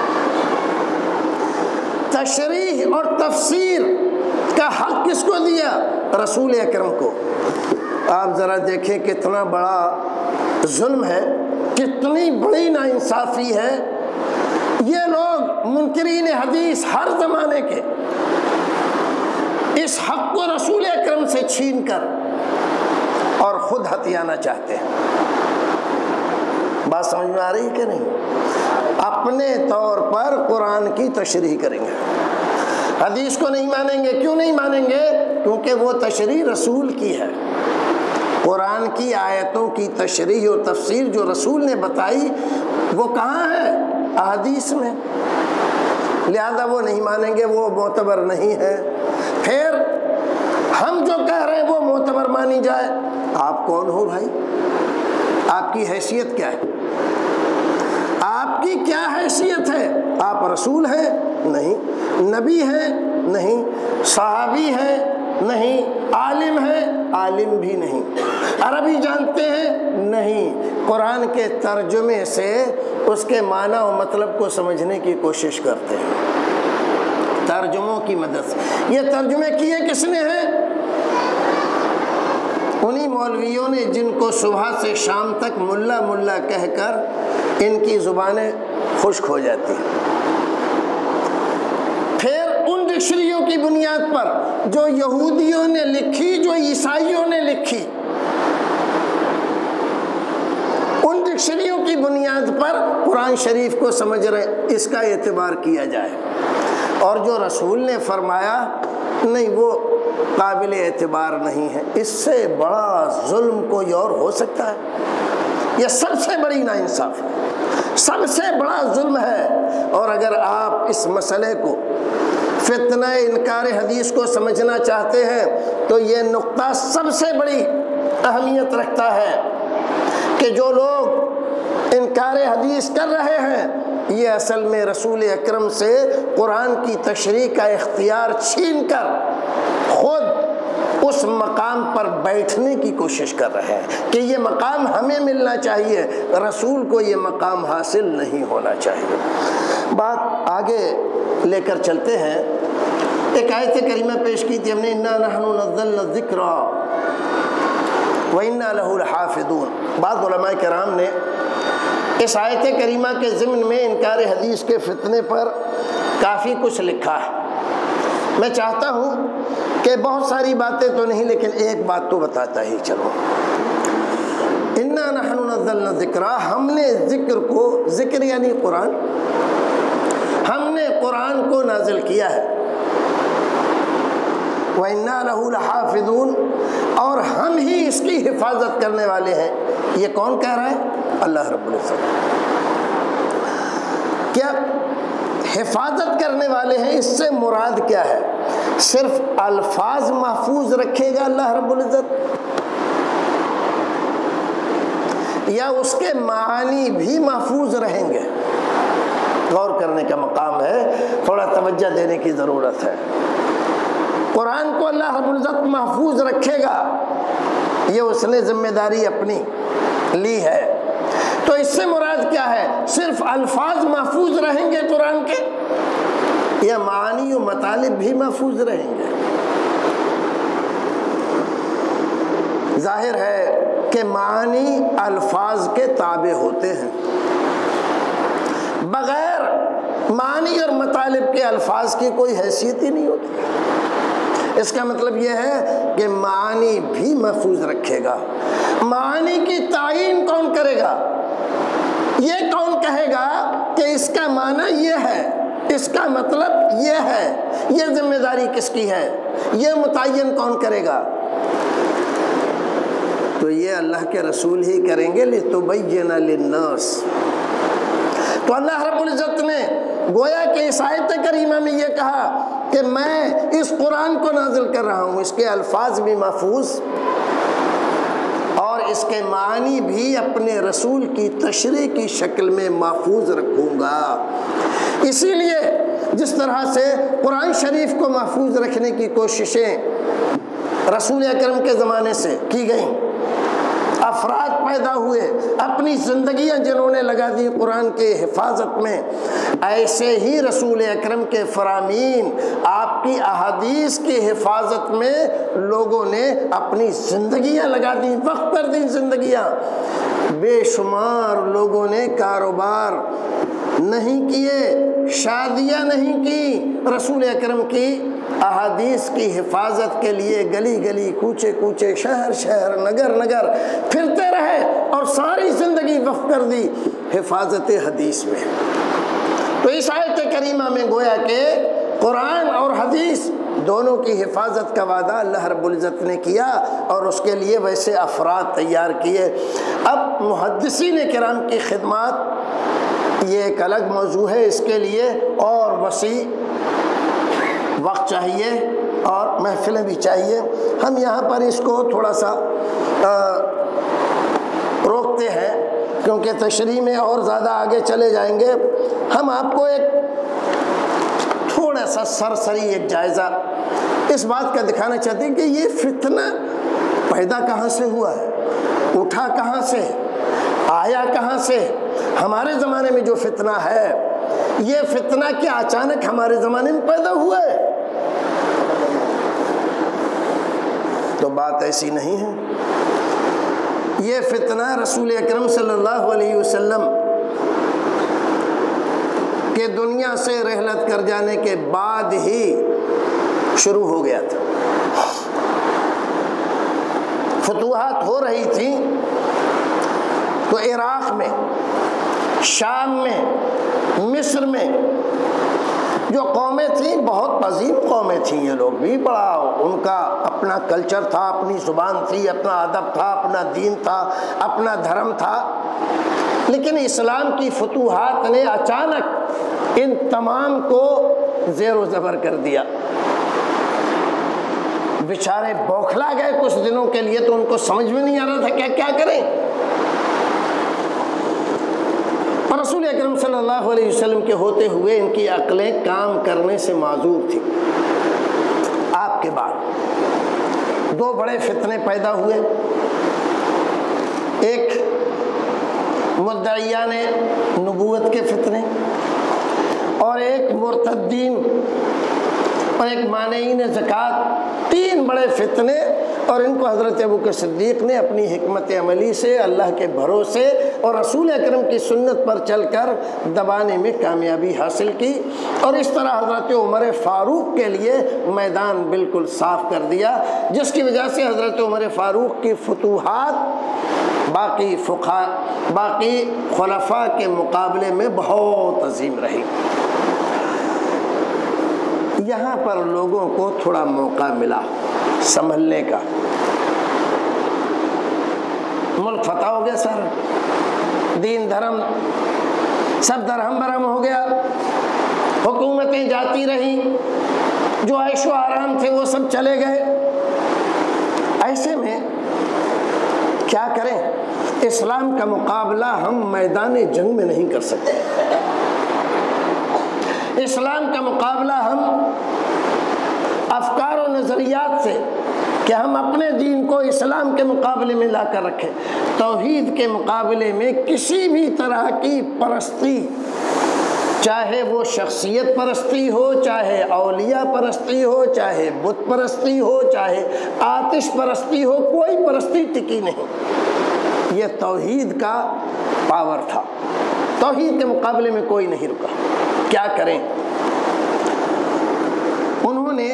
تشریح اور تفسیر کا حق کس کو دیا؟ رسول اکرم کو۔ آپ ذرا دیکھیں کتنا بڑا ظلم ہے، کتنی بڑی ناانصافی ہے۔ یہ لوگ منکرین حدیث ہر زمانے کے اس حق کو رسول اکرم سے چھین کر اور خود ہتھیانا چاہتے ہیں۔ بات سمجھ میں آ رہی کہ نہیں؟ اپنے طور پر قرآن کی تشریح کریں گے، حدیث کو نہیں مانیں گے۔ کیوں نہیں مانیں گے؟ کیونکہ وہ تشریح رسول کی ہے۔ قرآن کی آیتوں کی تشریح و تفسیر جو رسول نے بتائی وہ کہاں ہے؟ احادیث میں، لہذا وہ نہیں مانیں گے، وہ معتبر نہیں ہے۔ پھر ہم جو کہہ رہے ہیں وہ معتبر مانی جائے۔ آپ کون ہو بھائی؟ آپ کی حیثیت کیا ہے؟ آپ کی کیا حیثیت ہے؟ آپ رسول ہیں؟ نہیں۔ نبی ہیں؟ نہیں۔ صحابی ہیں؟ نہیں۔ عالم ہیں؟ عالم بھی نہیں۔ عربی جانتے ہیں؟ نہیں۔ قرآن کے ترجمے سے اس کے معنی و مطلب کو سمجھنے کی کوشش کرتے ہیں، ترجموں کی مدد سے۔ یہ ترجمے کیے کس نے ہیں؟ انہی مولویوں نے جن کو صبح سے شام تک ملا ملا کہہ کر ان کی زبانیں خشک ہو جاتی ہیں۔ پھر ان ڈکشنریوں کی بنیاد پر جو یہودیوں نے لکھی، جو عیسائیوں نے لکھی، ان ڈکشنریوں کی بنیاد پر قرآن شریف کو سمجھ رہے، اس کا اعتبار کیا جائے، اور جو رسول نے فرمایا نہیں وہ قابل اعتبار نہیں ہے۔ اس سے بڑا ظلم کوئی اور ہو سکتا ہے؟ یہ سب سے بڑی ناانصافی ہے، سب سے بڑا ظلم ہے۔ اور اگر آپ اس مسئلے کو، فتنہ انکار حدیث کو سمجھنا چاہتے ہیں تو یہ نقطہ سب سے بڑی اہمیت رکھتا ہے کہ جو لوگ انکار حدیث کر رہے ہیں یہ اصل میں رسول اکرم سے قرآن کی تشریح کا اختیار چھین کر خود اس مقام پر بیٹھنے کی کوشش کر رہے ہیں کہ یہ مقام ہمیں ملنا چاہیے، رسول کو یہ مقام حاصل نہیں ہونا چاہیے۔ بات آگے لے کر چلتے ہیں۔ ایک آیت کریمہ پیش کی تھی ہم نے، اِنَّا نَحْنُ نَزَّلْنَا الذِّكْرَ وَإِنَّا لَهُ لَحَافِظُونَ۔ بعض علماء کرام نے اس آیت کریمہ کے ضمن میں انکار حدیث کے فتنے پر کافی کچھ لکھا ہے۔ میں چاہتا ہوں کہ بہت ساری باتیں تو نہیں لیکن ایک بات تو بتاتا ہی چلو۔ اِنَّا نَحْنُ نَزَّلْنَا الذِّكْرَ، ہم نے ذکر کو، ذکر یعنی قرآن، ہم نے قرآن کو نازل کیا ہے۔ وَإِنَّا لَهُ لَحَافِظُونَ، اور ہم ہی اس کی حفاظت کرنے والے ہیں۔ یہ کون کہہ رہا ہے؟ اللہ رب العزت۔ کیا حفاظت کرنے والے ہیں؟ اس سے مراد کیا ہے؟ صرف الفاظ محفوظ رکھے گا اللہ رب العزت، یا اس کے معانی بھی محفوظ رہیں گے؟ غور کرنے کا مقام ہے، تھوڑا توجہ دینے کی ضرورت ہے۔ قرآن کو اللہ رب العزت محفوظ رکھے گا، یہ اس نے ذمہ داری اپنی لی ہے۔ تو اس سے مراد کیا ہے؟ صرف الفاظ محفوظ رہیں گے قرآن کے، یا معانی و مطالب بھی محفوظ رہیں گے؟ ظاہر ہے کہ معانی الفاظ کے تابع ہوتے ہیں، بغیر معانی اور مطالب کے الفاظ کی کوئی حیثیت ہی نہیں ہوتی۔ اس کا مطلب یہ ہے کہ معانی بھی محفوظ رکھے گا۔ معانی کی تعین کون کرے گا؟ یہ کون کہے گا کہ اس کا معنی یہ ہے، اس کا مطلب یہ ہے؟ یہ ذمہ داری کس کی ہے؟ یہ متعین کون کرے گا؟ تو یہ اللہ کے رسول ہی کریں گے، لِتُبَيِّنَ لِلنَّاسِ۔ تو اللہ رب العزت نے گویا کہ اس آیت کریمہ میں یہ کہا کہ میں اس قرآن کو نازل کر رہا ہوں، اس کے الفاظ بھی محفوظ اور اس کے معنی بھی اپنے رسول کی تشریح کی شکل میں محفوظ رکھوں گا۔ اسی لیے جس طرح سے قرآن شریف کو محفوظ رکھنے کی کوششیں رسول اکرم کے زمانے سے کی گئیں، افراد پیدا ہوئے، اپنی زندگیاں جنہوں نے لگا دی قرآن کے حفاظت میں، ایسے ہی رسول اکرم کے فرامین، آپ کی احادیث کی حفاظت میں لوگوں نے اپنی زندگیاں لگا دی، وقت کر دی زندگیاں۔ بے شمار لوگوں نے کاروبار نہیں کیے، شادیاں نہیں کی، رسول اکرم کی احادیث کی حفاظت کے لیے گلی گلی، کوچے کوچے، شہر شہر، نگر نگر پھرتے رہے اور ساری زندگی وقف کر دی حفاظت حدیث میں۔ تو اس آیت کریمہ میں گویا کہ قرآن اور حدیث دونوں کی حفاظت کا وعدہ اللہ رب العزت نے کیا اور اس کے لیے ویسے افراد تیار کیے۔ اب محدثین کرام کی خدمات یہ ایک الگ موضوع ہے، اس کے لیے اور وسیع وقت چاہیے اور محفلیں بھی چاہیے۔ ہم یہاں پر اس کو تھوڑا سا روکتے ہیں کیونکہ تشریح میں اور زیادہ آگے چلے جائیں گے۔ ہم آپ کو ایک تھوڑا سا سرسری ایک جائزہ اس بات کا دکھانا چاہتے ہیں کہ یہ فتنہ پیدا کہاں سے ہوا ہے، اٹھا کہاں سے، آیا کہاں سے۔ ہمارے زمانے میں جو فتنہ ہے، یہ فتنہ کیا اچانک ہمارے زمانے میں پیدا ہوا ہے؟ تو بات ایسی نہیں ہے۔ یہ فتنہ رسول اکرم صلی اللہ علیہ وسلم کہ دنیا سے رحلت کر جانے کے بعد ہی شروع ہو گیا تھا۔ فتوحات ہو رہی تھیں تو عراق میں، شام میں، مصر میں جو قومیں تھیں، بہت عظیم قومیں تھیں، یہ لوگ بھی بڑا ان کا اپنا کلچر تھا، اپنی زبان تھی، اپنا ادب تھا، اپنا دین تھا، اپنا دھرم تھا، لیکن اسلام کی فتوحات نے اچانک ان تمام کو زیر و زبر کر دیا۔ بیچارے بوکھلا گئے کچھ دنوں کے لیے، تو ان کو سمجھ میں نہیں آ رہا تھا کیا کیا کریں۔ اور رسول اکرم صلی اللہ علیہ وسلم کے ہوتے ہوئے ان کی عقلیں کام کرنے سے معذور تھیں۔ آپ کے بعد دو بڑے فتنے پیدا ہوئے، ایک مدعیان نبوت کے فتنے اور ایک مرتدین اور ایک مانعین زکوٰۃ، تین بڑے فتنے، اور ان کو حضرت ابوبکر صدیق نے اپنی حکمت عملی سے، اللہ کے بھروسے اور رسول اکرم کی سنت پر چل کر دبانے میں کامیابی حاصل کی، اور اس طرح حضرت عمر فاروق کے لیے میدان بالکل صاف کر دیا، جس کی وجہ سے حضرت عمر فاروق کی فتوحات باقی فقہا باقی خلفاء کے مقابلے میں بہت عظیم رہی۔ یہاں پر لوگوں کو تھوڑا موقع ملا سنبھلنے کا، ملک فتح ہو گیا، سر دین دھرم سب درہم برہم ہو گیا، حکومتیں جاتی رہیں، جو عیش و آرام تھے وہ سب چلے گئے۔ ایسے میں کیا کریں؟ اسلام کا مقابلہ ہم میدان جنگ میں نہیں کر سکتے، اسلام کا مقابلہ ہم افکار و نظریات سے، کہ ہم اپنے دین کو اسلام کے مقابلے میں لا کر رکھیں، توحید کے مقابلے میں کسی بھی طرح کی پرستی، چاہے وہ شخصیت پرستی ہو، چاہے اولیاء پرستی ہو، چاہے بت پرستی ہو، چاہے آتش پرستی ہو، کوئی پرستی ٹکی نہیں۔ یہ توحید کا پاور تھا، توحید کے مقابلے میں کوئی نہیں رکا۔ کیا کریں؟ انہوں نے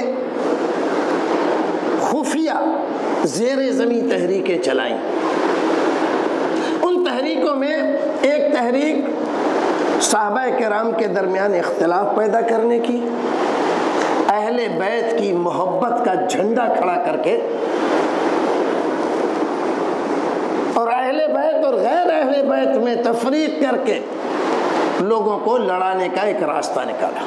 خفیہ زیر زمین تحریکیں چلائیں۔ ان تحریکوں میں ایک تحریک صحابہ کرام کے درمیان اختلاف پیدا کرنے کی، اہل بیت کی محبت کا جھنڈا کھڑا کر کے، اور اہل بیت اور غیر اہل بیت میں تفریق کر کے لوگوں کو لڑانے کا ایک راستہ نکالا۔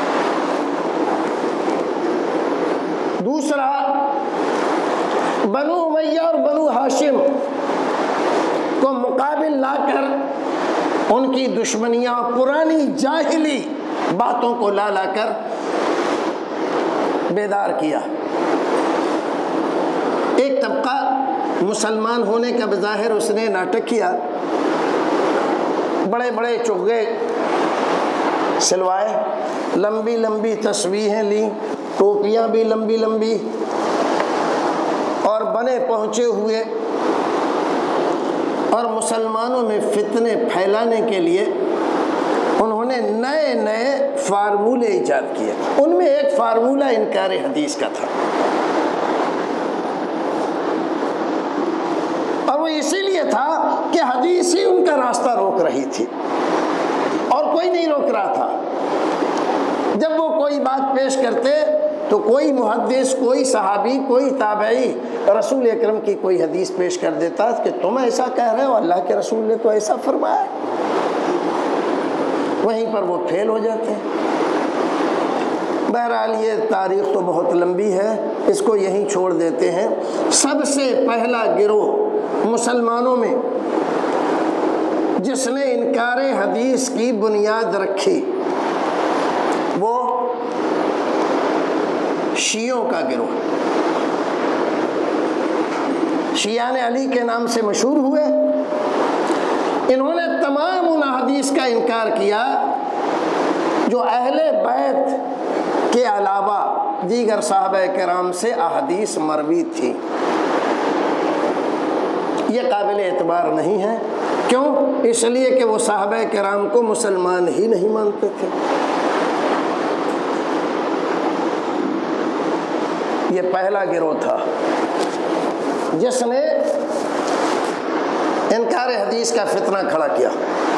دوسرا، بنو امیہ اور بنو ہاشم کو مقابل لا کر ان کی دشمنیاں، پرانی جاہلی باتوں کو لا لا کر بیدار کیا۔ ایک طبقہ مسلمان ہونے کا بظاہر اس نے ناٹک کیا، بڑے بڑے چغے سلوائے، لمبی لمبی تسبیحیں لیں، ٹوپیاں بھی لمبی لمبی، اور بنے پہنچے ہوئے، اور مسلمانوں میں فتنے پھیلانے کے لیے انہوں نے نئے نئے فارمولے ایجاد کیے۔ ان میں ایک فارمولہ انکار حدیث کا تھا، اور وہ اسی لیے تھا کہ حدیث ہی ان کا راستہ روک رہی تھی، اور کوئی نہیں روک رہا تھا۔ جب وہ کوئی بات پیش کرتے تو کوئی محدث، کوئی صحابی، کوئی تابعی رسول اکرم کی کوئی حدیث پیش کر دیتا کہ تم ایسا کہہ رہے ہو، اللہ کے رسول نے تو ایسا فرمایا، وہیں پر وہ فیل ہو جاتے ہیں۔ بہرحال یہ تاریخ تو بہت لمبی ہے، اس کو یہیں چھوڑ دیتے ہیں۔ سب سے پہلا گروہ مسلمانوں میں جس نے انکار حدیث کی بنیاد رکھی وہ شیعوں کا گروہ، شیعان علی کے نام سے مشہور ہوئے۔ انہوں نے تمام ان احادیث کا انکار کیا جو اہل بیت کے علاوہ دیگر صحابہ کرام سے احادیث مروی تھی۔ یہ قابل اعتبار نہیں ہے، کیوں؟ اس لیے کہ وہ صحابہ کرام کو مسلمان ہی نہیں مانتے تھے۔ یہ پہلا گروہ تھا جس نے انکار حدیث کا فتنہ کھڑا کیا۔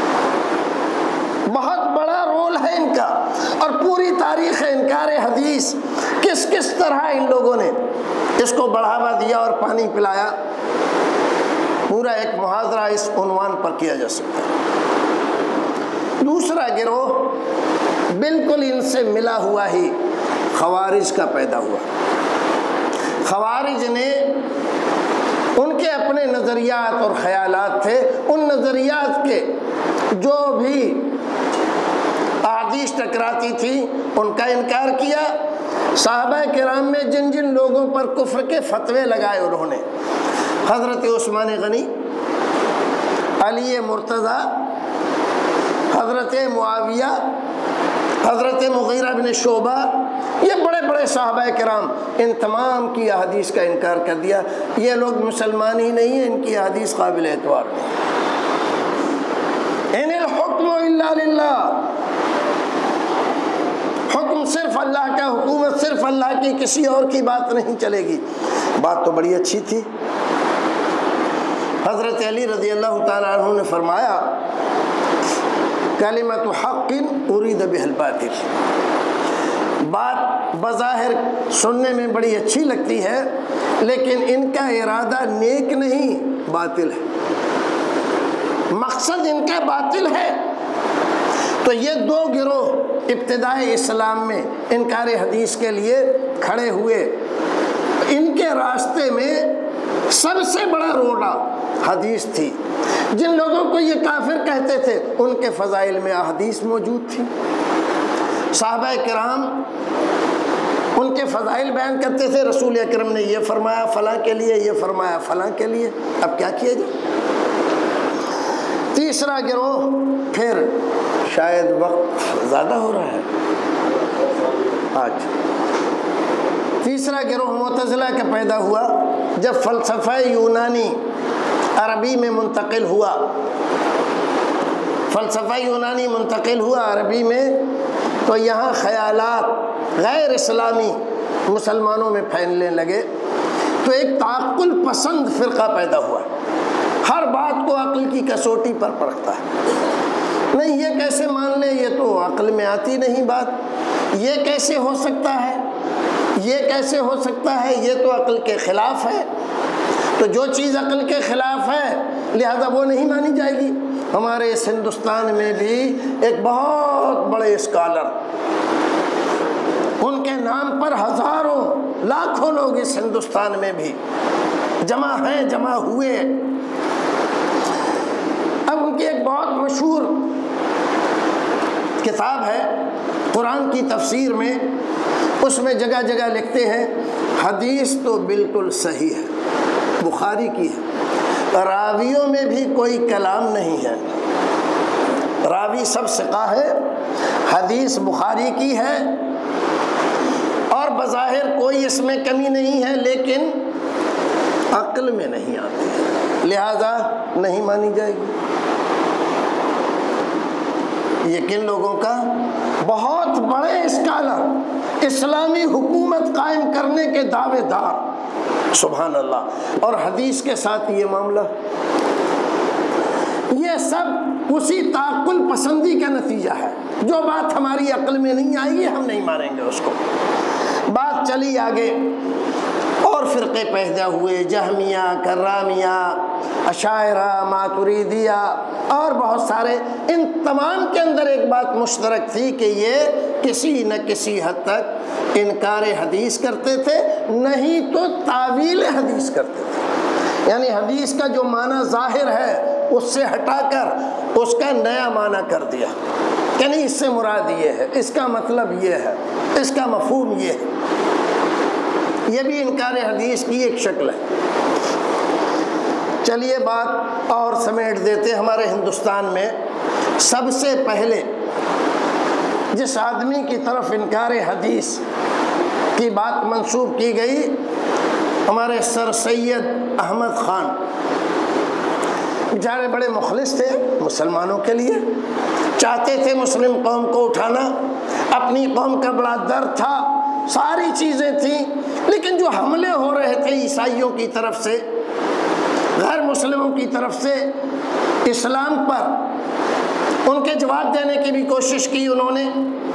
بہت بڑا رول ہے ان کا، اور پوری تاریخ انکار حدیث کس کس طرح ان لوگوں نے اس کو بڑھاوا دیا اور پانی پلایا، پورا ایک محاضرہ اس عنوان پر کیا جا سکتا ہے۔ دوسرا گروہ بالکل ان سے ملا ہوا ہی خوارج کا پیدا ہوا۔ خوارج نے ان کے اپنے نظریات اور خیالات تھے، ان نظریات کے جو بھی احادیث ٹکراتی تھی ان کا انکار کیا۔ صحابہ کرام میں جن جن لوگوں پر کفر کے فتوے لگائے انہوں نے، حضرت عثمان غنی، علی مرتضیٰ، حضرت معاویہ، حضرت مغیرہ بن شعبہ، یہ بڑے بڑے صحابہ کرام، ان تمام کی احادیث کا انکار کر دیا۔ یہ لوگ مسلمان ہی نہیں ہیں، ان کی احادیث قابل اعتبار نہیں۔ ان الحکم الا للہ، حکم صرف اللہ کا، حکومت صرف اللہ کی، کسی اور کی بات نہیں چلے گی۔ بات تو بڑی اچھی تھی۔ حضرت علی رضی اللہ تعالیٰ عنہ نے فرمایا کلمۃ حق ارید بہ الباطل، بات بظاہر سننے میں بڑی اچھی لگتی ہے لیکن ان کا ارادہ نیک نہیں، باطل ہے، مقصد ان کا باطل ہے۔ تو یہ دو گروہ ابتدائی اسلام میں انکار حدیث کے لیے کھڑے ہوئے۔ ان کے راستے میں سب سے بڑا روڑا حدیث تھی۔ جن لوگوں کو یہ کافر کہتے تھے ان کے فضائل میں احادیث موجود تھی۔ صحابہ کرام ان کے فضائل بیان کرتے تھے، رسول اکرم نے یہ فرمایا فلاں کے لیے، یہ فرمایا فلاں کے لیے۔ اب کیا کیا جائے؟ تیسرا گروہ، پھر شاید وقت زیادہ ہو رہا ہے آج، تیسرا گروہ معتزلہ کا پیدا ہوا جب فلسفہ یونانی عربی میں منتقل ہوا۔ فلسفہ یونانی منتقل ہوا عربی میں تو یہاں خیالات غیر اسلامی مسلمانوں میں پھیلنے لگے، تو ایک تعقل پسند فرقہ پیدا ہوا، ہر بات کو عقل کی کسوٹی پر پرکھتا ہے۔ نہیں یہ کیسے مان لیں، یہ تو عقل میں آتی نہیں بات، یہ کیسے ہو سکتا ہے، یہ کیسے ہو سکتا ہے، یہ تو عقل کے خلاف ہے۔ تو جو چیز عقل کے خلاف ہے لہذا وہ نہیں مانی جائے گی۔ ہمارے اس ہندوستان میں بھی ایک بہت بڑے اسکالر، ان کے نام پر ہزاروں لاکھوں لوگ اس ہندوستان میں بھی جمع ہیں، جمع ہوئے۔ اب ان کی ایک بہت مشہور کتاب ہے قرآن کی تفسیر میں، اس میں جگہ جگہ لکھتے ہیں حدیث تو بالکل صحیح ہے، بخاری کی ہے، راویوں میں بھی کوئی کلام نہیں ہے، راوی سب ثقہ ہے، حدیث بخاری کی ہے اور بظاہر کوئی اس میں کمی نہیں ہے، لیکن عقل میں نہیں آتی لہذا نہیں مانی جائے گی۔ یہ کن لوگوں کا؟ بہت بڑے اسکالر، اسلامی حکومت قائم کرنے کے دعوے دار، سبحان اللہ، اور حدیث کے ساتھ یہ معاملہ، یہ سب اسی تعقل پسندی کا نتیجہ ہے۔ جو بات ہماری عقل میں نہیں آئے گی ہم نہیں مانیں گے اس کو۔ بات چلی آگے اور فرقے پیدا ہوئے، جہمیہ، کرامیہ، اشاعرہ، ماتریدیہ اور بہت سارے۔ ان تمام کے اندر ایک بات مشترک تھی کہ یہ کسی نہ کسی حد تک انکار حدیث کرتے تھے، نہیں تو تعویل حدیث کرتے تھے، یعنی حدیث کا جو معنی ظاہر ہے اس سے ہٹا کر اس کا نیا معنی کر دیا کہ نہیں اس سے مراد یہ ہے، اس کا مطلب یہ ہے، اس کا مفہوم یہ ہے۔ یہ بھی انکار حدیث کی ایک شکل ہے۔ چلیے بات اور سمیٹ دیتے۔ ہمارے ہندوستان میں سب سے پہلے جس آدمی کی طرف انکار حدیث کی بات منسوب کی گئی، ہمارے سر سید احمد خان، بیچارے بڑے مخلص تھے مسلمانوں کے لیے، چاہتے تھے مسلم قوم کو اٹھانا، اپنی قوم کا بڑا درد تھا، ساری چیزیں تھیں، لیکن جو حملے ہو رہے تھے عیسائیوں کی طرف سے، غیر مسلموں کی طرف سے اسلام پر، ان کے جواب دینے کی بھی کوشش کی انہوں نے،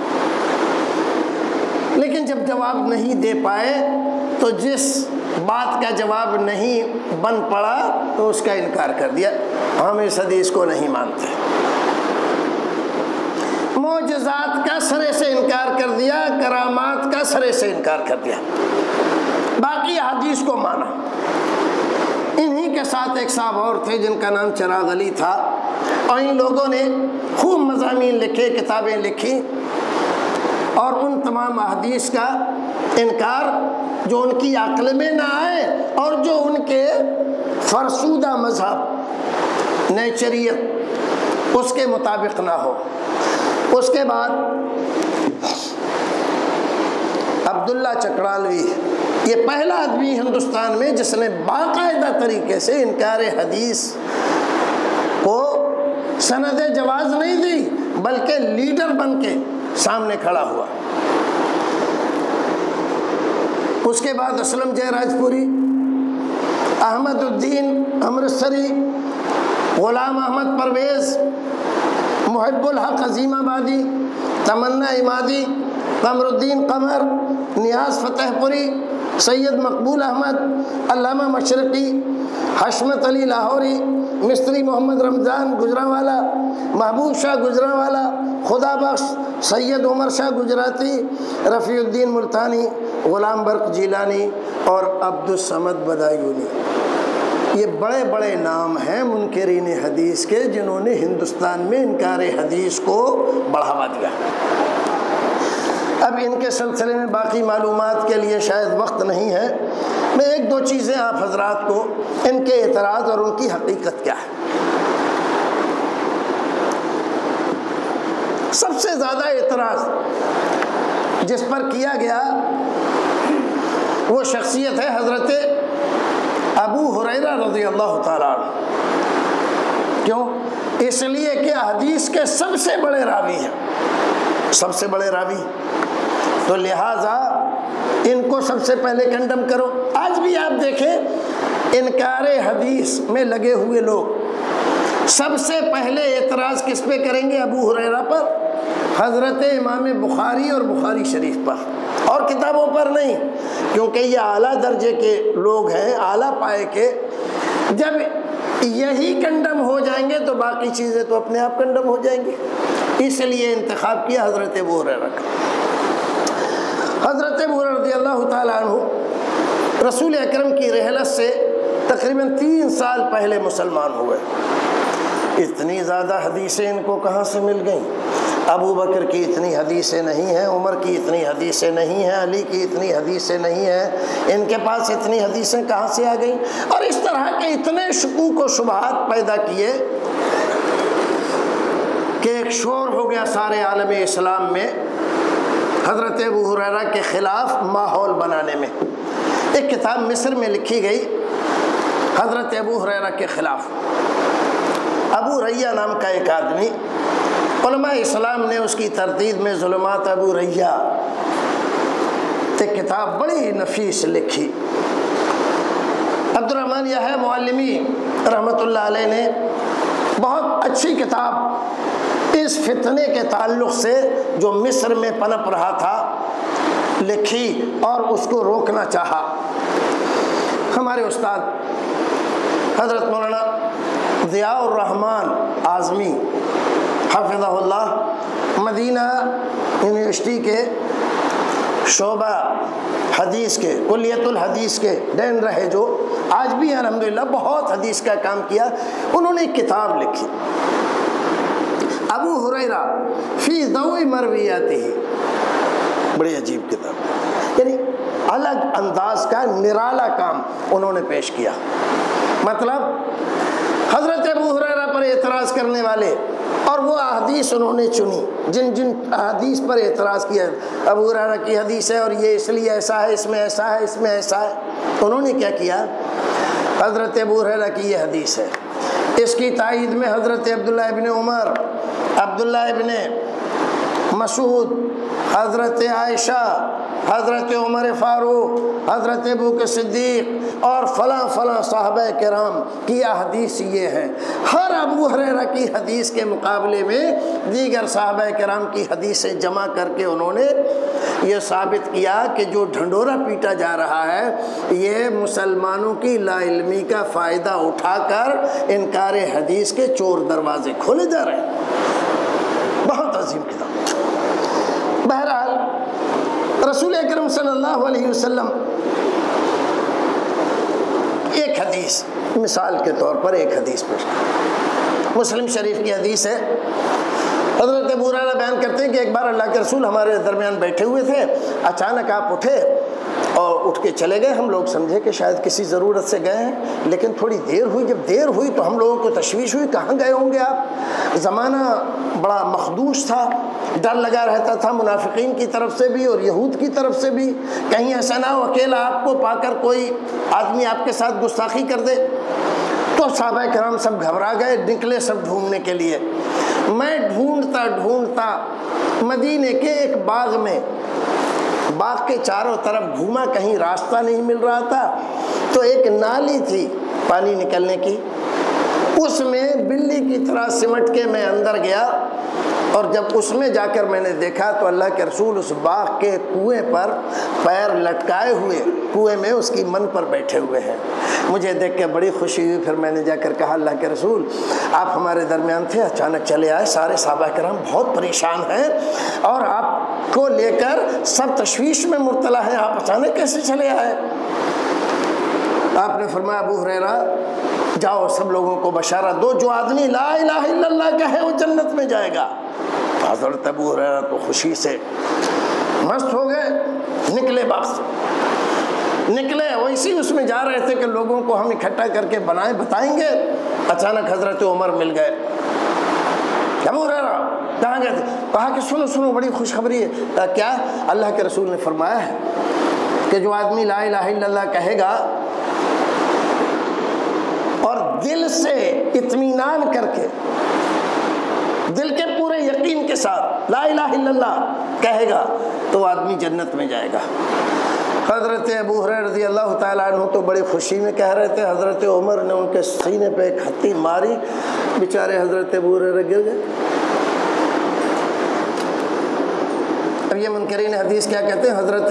لیکن جب جواب نہیں دے پائے تو جس بات کا جواب نہیں بن پڑا تو اس کا انکار کر دیا، ہم اس حدیث کو نہیں مانتے۔ معجزات کا سرے سے انکار کر دیا، کرامات کا سرے سے انکار کر دیا، باقی حدیث کو مانا۔ انہی کے ساتھ ایک صاحب اور تھے جن کا نام چراغ علی تھا، اور ان لوگوں نے خوب مضامین لکھے، کتابیں لکھی، اور ان تمام احادیث کا انکار جو ان کی عقل میں نہ آئے اور جو ان کے فرسودہ مذہب نیچریت اس کے مطابق نہ ہو۔ اس کے بعد عبداللہ چکڑالوی، یہ پہلا آدمی ہندوستان میں جس نے باقاعدہ طریقے سے انکار حدیث کو سند جواز نہیں دی بلکہ لیڈر بن کے سامنے کھڑا ہوا۔ اس کے بعد اسلم جے راجپوری، احمد الدین امرتسری، غلام احمد پرویز، محب الحق عظیم آبادی، تمنا عمادی، قمر الدین قمر، نیاز فتح پوری، سید مقبول احمد، علامہ مشرقی، حشمت علی لاہوری، مستری محمد رمضان گجرانوالا، محبوب شاہ گجرانوالا، خدا بخش سید عمر شاہ گجراتی، رفیع الدین ملتانی، غلام برق جیلانی اور عبد الصمد بدایونی۔ یہ بڑے بڑے نام ہیں منکرین حدیث کے جنہوں نے ہندوستان میں انکار حدیث کو بڑھاوا دیا۔ اب ان کے سلسلے میں باقی معلومات کے لیے شاید وقت نہیں ہے، میں ایک دو چیزیں آپ حضرات کو ان کے اعتراض اور ان کی حقیقت کیا ہے۔ سب سے زیادہ اعتراض جس پر کیا گیا وہ شخصیت ہے حضرت ابو ہریرہ رضی اللہ تعالیٰ عنہ۔ کیوں؟ اس لیے کہ حدیث کے سب سے بڑے راوی ہیں، سب سے بڑے راوی، تو لہٰذا ان کو سب سے پہلے کنڈم کرو۔ آج بھی آپ دیکھیں انکار حدیث میں لگے ہوئے لوگ سب سے پہلے اعتراض کس پہ کریں گے؟ ابو ہریرہ پر، حضرت امام بخاری اور بخاری شریف پر، اور کتابوں پر نہیں، کیونکہ یہ اعلیٰ درجے کے لوگ ہیں، اعلیٰ پائے کے۔ جب یہی کنڈم ہو جائیں گے تو باقی چیزیں تو اپنے آپ کنڈم ہو جائیں گی، اس لیے انتخاب کیا حضرت ابو ہریرہ کا۔ حضرت ابو ہریرہ رضی اللہ تعالیٰ عنہ رسول اکرم کی رحلت سے تقریباً تین سال پہلے مسلمان ہوئے۔ اتنی زیادہ حدیثیں ان کو کہاں سے مل گئیں؟ ابو بکر کی اتنی حدیثیں نہیں ہیں، عمر کی اتنی حدیثیں نہیں ہیں، علی کی اتنی حدیثیں نہیں ہیں، ان کے پاس اتنی حدیثیں کہاں سے آ گئیں؟ اور اس طرح کے اتنے شکوک و شبہات پیدا کیے کہ ایک شور ہو گیا سارے عالم اسلام میں حضرت ابو ہریرہ کے خلاف ماحول بنانے میں۔ ایک کتاب مصر میں لکھی گئی حضرت ابو ہریرہ کے خلاف۔ ابو ریہ نام کا ایک آدمی، علماء اسلام نے اس کی تردید میں ظلمات ابو ریہ ایک کتاب بڑی نفیس لکھی۔ عبد الرحمن یحییٰ معلمی رحمۃ اللہ علیہ نے بہت اچھی کتاب اس فتنے کے تعلق سے جو مصر میں پنپ رہا تھا لکھی اور اس کو روکنا چاہا۔ ہمارے استاد حضرت مولانا ضیاء الرحمن اعظمی حفظہ اللہ مدینہ یونیورسٹی کے شعبہ حدیث کے کلیت الحدیث کے ڈین رہے، جو آج بھی الحمدللہ بہت حدیث کا کام کیا، انہوں نے ایک کتاب لکھی ابو ہریرہ فی ضوء مرویاتہ، بڑی عجیب کتاب، یعنی الگ انداز کا نرالا کام انہوں نے پیش کیا۔ مطلب حضرت ابو ہریرہ پر اعتراض کرنے والے اور وہ احادیث انہوں نے چنی جن جن احادیث پر اعتراض کیا، ابو ہریرہ کی حدیث ہے اور یہ اس لیے ایسا ہے، اس میں ایسا ہے، اس میں ایسا ہے، انہوں نے کیا کیا؟ حضرت ابو ہریرہ کی یہ حدیث ہے، اس کی تائید میں حضرت عبداللہ ابن عمر، عبداللہ ابن مسعود، حضرت عائشہ، حضرت عمر فاروق، حضرت ابوبکر صدیق اور فلاں فلاں صحابہ کرام کی احادیث یہ ہے۔ ہر ابو ہریرہ کی حدیث کے مقابلے میں دیگر صحابہ کرام کی حدیثیں جمع کر کے انہوں نے یہ ثابت کیا کہ جو ڈھنڈورا پیٹا جا رہا ہے یہ مسلمانوں کی لا علمی کا فائدہ اٹھا کر انکار حدیث کے چور دروازے کھولے جا رہے ہیں۔ بہت عظیم کتاب۔ بہرحال رسول اکرم صلی اللہ علیہ وسلم ایک حدیث مثال کے طور پر ایک حدیث پیش کریں، مسلم شریف کی حدیث ہے، حضرت ابو ہریرہ بیان کرتے ہیں کہ ایک بار اللہ کے رسول ہمارے درمیان بیٹھے ہوئے تھے، اچانک آپ اٹھے اور اٹھ کے چلے گئے۔ ہم لوگ سمجھے کہ شاید کسی ضرورت سے گئے ہیں، لیکن تھوڑی دیر ہوئی۔ جب دیر ہوئی تو ہم لوگوں کو تشویش ہوئی، کہاں گئے ہوں گے آپ؟ زمانہ بڑا مخدوش تھا، ڈر لگا رہتا تھا منافقین کی طرف سے بھی اور یہود کی طرف سے بھی، کہیں ایسا نہ ہو اکیلا آپ کو پا کر کوئی آدمی آپ کے ساتھ گستاخی کر دے۔ تو صحابہ کرام سب گھبرا گئے، نکلے سب ڈھونڈنے کے لیے۔ میں ڈھونڈتا ڈھونڈتا مدینے کے ایک باغ میں، باغ کے چاروں طرف گھوما، کہیں راستہ نہیں مل رہا تھا۔ تو ایک نالی تھی پانی نکلنے کی، اس میں بلی کی طرح سمٹ کے میں اندر گیا، اور جب اس میں جا کر میں نے دیکھا تو اللہ کے رسول اس باغ کے کنویں پر پیر لٹکائے ہوئے کنویں میں اس کی من پر بیٹھے ہوئے ہیں۔ مجھے دیکھ کے بڑی خوشی ہوئی۔ پھر میں نے جا کر کہا اللہ کے رسول آپ ہمارے درمیان تھے، اچانک چلے آئے، سارے صحابہ کرام بہت پریشان ہیں اور آپ کو لے کر سب تشویش میں مبتلا ہیں، آپ اچانک کیسے چلے آئے؟ آپ نے فرمایا ابو ہریرہ جاؤ سب لوگوں کو بشارت دو، جو آدمی لا الہ الا اللہ کہے وہ جنت میں جائے گا۔ حضرت ابو ہریرہ تو خوشی سے مست ہو گئے، نکلے باغ سے، نکلے ویسے اس میں جا رہے تھے کہ لوگوں کو ہم اکٹھا کر کے بنائیں بتائیں گے، اچانک حضرت عمر مل گئے۔ ابو ہریرہ کہاں گئے تھے؟ کہا کہ سنو سنو بڑی خوشخبری ہے۔ کیا؟ اللہ کے رسول نے فرمایا ہے کہ جو آدمی لا الہ الا اللہ کہے گا اور دل سے اطمینان کر کے، دل کے پورے یقین کے ساتھ لا الہ الا اللہ کہے گا تو وہ آدمی جنت میں جائے گا۔ حضرت ابو ہریرہ رضی اللہ تعالیٰ عنہ تو بڑی خوشی میں کہہ رہے تھے، حضرت عمر نے ان کے سینے پہ ایک ہتھی ماری، بیچارے حضرت ابو ہریرہ گر گئے۔ اب یہ منکرین حدیث کیا کہتے ہیں؟ حضرت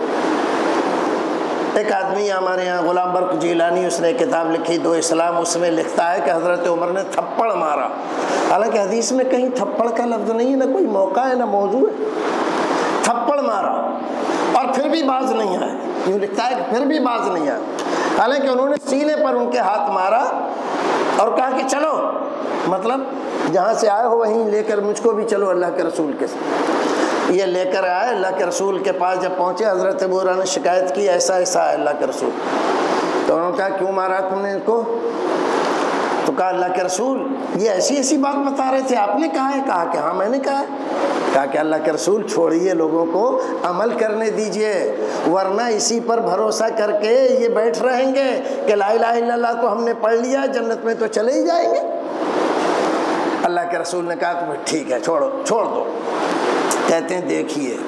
ایک آدمی ہمارے یہاں غلام برق جیلانی، اس نے کتاب لکھی دو اسلام، اس میں لکھتا ہے کہ حضرت عمر نے تھپڑ مارا، حالانکہ حدیث میں کہیں تھپڑ کا لفظ نہیں ہے، نہ کوئی موقع ہے نہ موضوع ہے۔ تھپڑ مارا اور پھر بھی باز نہیں آئے، یوں لکھتا ہے کہ پھر بھی باز نہیں آئے، حالانکہ انہوں نے سینے پر ان کے ہاتھ مارا اور کہا کہ چلو، مطلب جہاں سے آئے ہو وہیں لے کر مجھ کو بھی چلو اللہ کے رسول کے ساتھ۔ یہ لے کر آئے اللہ کے رسول کے پاس، جب پہنچے حضرت ابو ہریرہ نے شکایت کی ایسا ایسا ہے اللہ کے رسول، تو انہوں نے کہا کیوں مارا تم نے ان کو؟ تو کہا اللہ کے رسول یہ ایسی ایسی بات بتا رہے تھے، آپ نے کہا ہے؟ کہا کہ ہاں میں نے کہا ہے۔ کہا کہ اللہ کے رسول چھوڑیے، لوگوں کو عمل کرنے دیجئے، ورنہ اسی پر بھروسہ کر کے یہ بیٹھ رہیں گے کہ لا الہ الا اللہ تو ہم نے پڑھ لیا، جنت میں تو چلے ہی جائیں گے۔ اللہ کے رسول نے کہا تو ٹھیک ہے چھوڑو چھوڑ دو۔ کہتے ہیں دیکھیے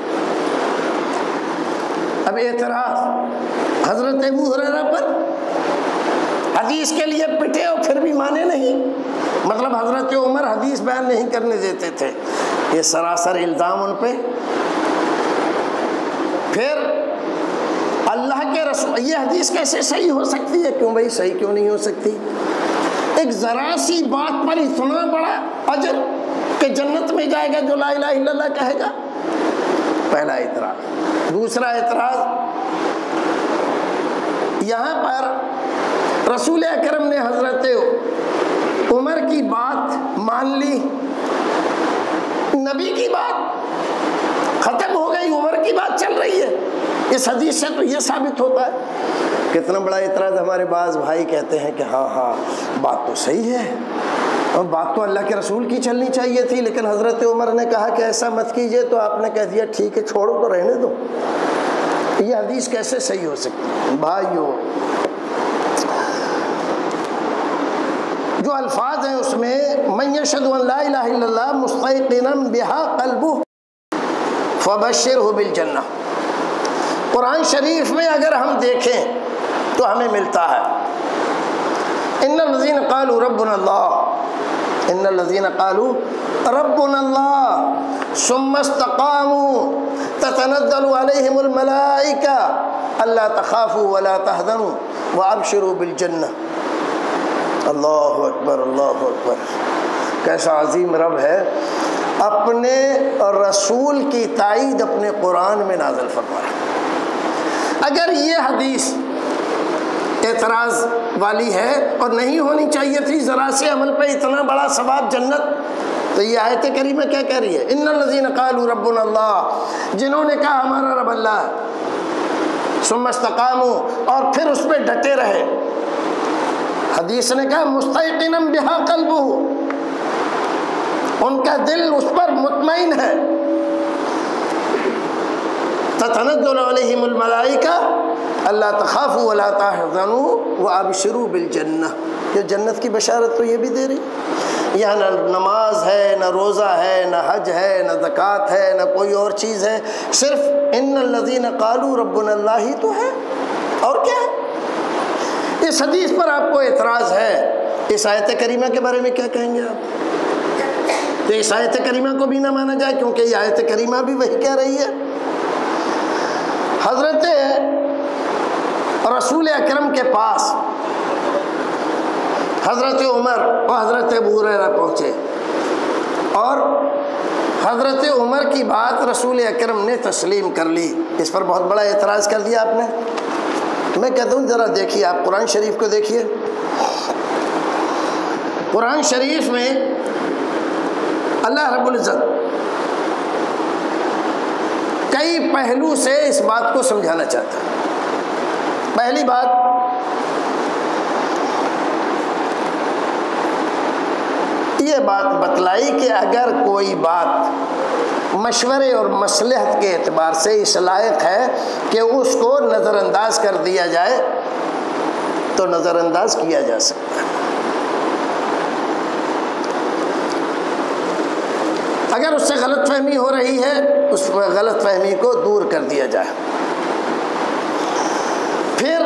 اب اعتراض حضرت ابو ہریرہ پر، حدیث کے لیے پٹے اور پھر بھی مانے نہیں، مطلب حضرت عمر حدیث بیان نہیں کرنے دیتے تھے، یہ سراسر الزام ان پہ۔ پھر اللہ کے رسول، یہ حدیث کیسے صحیح ہو سکتی ہے؟ کیوں بھائی صحیح کیوں نہیں ہو سکتی؟ ایک ذرا سی بات پر اتنا بڑا اجر کہ جنت میں جائے گا جو لا الہ الا اللہ کہے گا، پہلا اعتراض۔ دوسرا اعتراض، یہاں پر رسول اکرم نے حضرت عمر کی بات مان لی، نبی کی بات ختم ہو گئی، عمر کی بات چل رہی ہے۔ اس حدیث سے تو یہ ثابت ہوتا ہے۔ کتنا بڑا اعتراض! ہمارے بعض بھائی کہتے ہیں کہ ہاں ہاں بات تو صحیح ہے، اور بات تو اللہ کے رسول کی چلنی چاہیے تھی، لیکن حضرت عمر نے کہا کہ ایسا مت کیجئے تو آپ نے کہہ دیا ٹھیک ہے چھوڑو تو رہنے دو۔ یہ حدیث کیسے صحیح ہو سکتی؟ بھائیو جو الفاظ ہیں اس میں من یشہد ان لا الہ الا اللہ مستیقنا بہا قلبہ فبشرہ بالجنہ، قرآن شریف میں اگر ہم دیکھیں تو ہمیں ملتا ہے ان الذین قالوا ربنا اللہ، ان الذین قالوا ربنا اللہ ثم استقاموا تتنزل علیہم الملائکہ الا تخافوا ولا تحزنوا وابشروا بالجنہ۔ اللہ اکبر اللہ اکبر، کیسا عظیم رب ہے، اپنے رسول کی تائید اپنے قرآن میں نازل فرمایا۔ اگر یہ حدیث اعتراض والی ہے اور نہیں ہونی چاہیے تھی، ذرا سے عمل پہ اتنا بڑا ثواب جنت، تو یہ آیت کریمہ کیا کہہ رہی ہے؟ ان الذین قالوا ربنا اللہ، جنہوں نے کہا ہمارا رب اللہ ہے، ثم استقاموا، اور پھر اس پہ ڈٹے رہے۔ حدیث نے کہا مستیقنا بہا قلبہ، ان کا دل اس پر مطمئن ہے۔ تتنزل علیہم الملائکہ اللہ تخافوا ولا تحزنوا وابشروا بالجنہ، یہ جنت کی بشارت تو یہ بھی دے رہی۔ یہاں نہ نماز ہے، نہ روزہ ہے، نہ حج ہے، نہ زکوٰۃ ہے، نہ کوئی اور چیز ہے، صرف ان الذین قالوا ربنا اللہ ہی تو ہے، اور کیا ہے؟ اس حدیث پر آپ کو اعتراض ہے، اس آیت کریمہ کے بارے میں کیا کہیں گے آپ؟ تو اس آیت کریمہ کو بھی نہ مانا جائے، کیونکہ یہ آیت کریمہ بھی وہی کہہ رہی ہے۔ حضرت رسول اکرم کے پاس حضرت عمر اور حضرت ابو ہریرہ پہنچے، اور حضرت عمر کی بات رسول اکرم نے تسلیم کر لی، اس پر بہت بڑا اعتراض کر دیا آپ نے۔ میں کہتا ہوں ذرا دیکھیے، آپ قرآن شریف کو دیکھیے، قرآن شریف میں اللہ رب العزت کئی پہلو سے اس بات کو سمجھانا چاہتا ہے۔ پہلی بات، یہ بات بتلائی کہ اگر کوئی بات مشورے اور مصلحت کے اعتبار سے اس لائق ہے کہ اس کو نظر انداز کر دیا جائے تو نظر انداز کیا جا سکتا ہے۔ اگر اس سے غلط فہمی ہو رہی ہے، اس غلط فہمی کو دور کر دیا جائے۔ پھر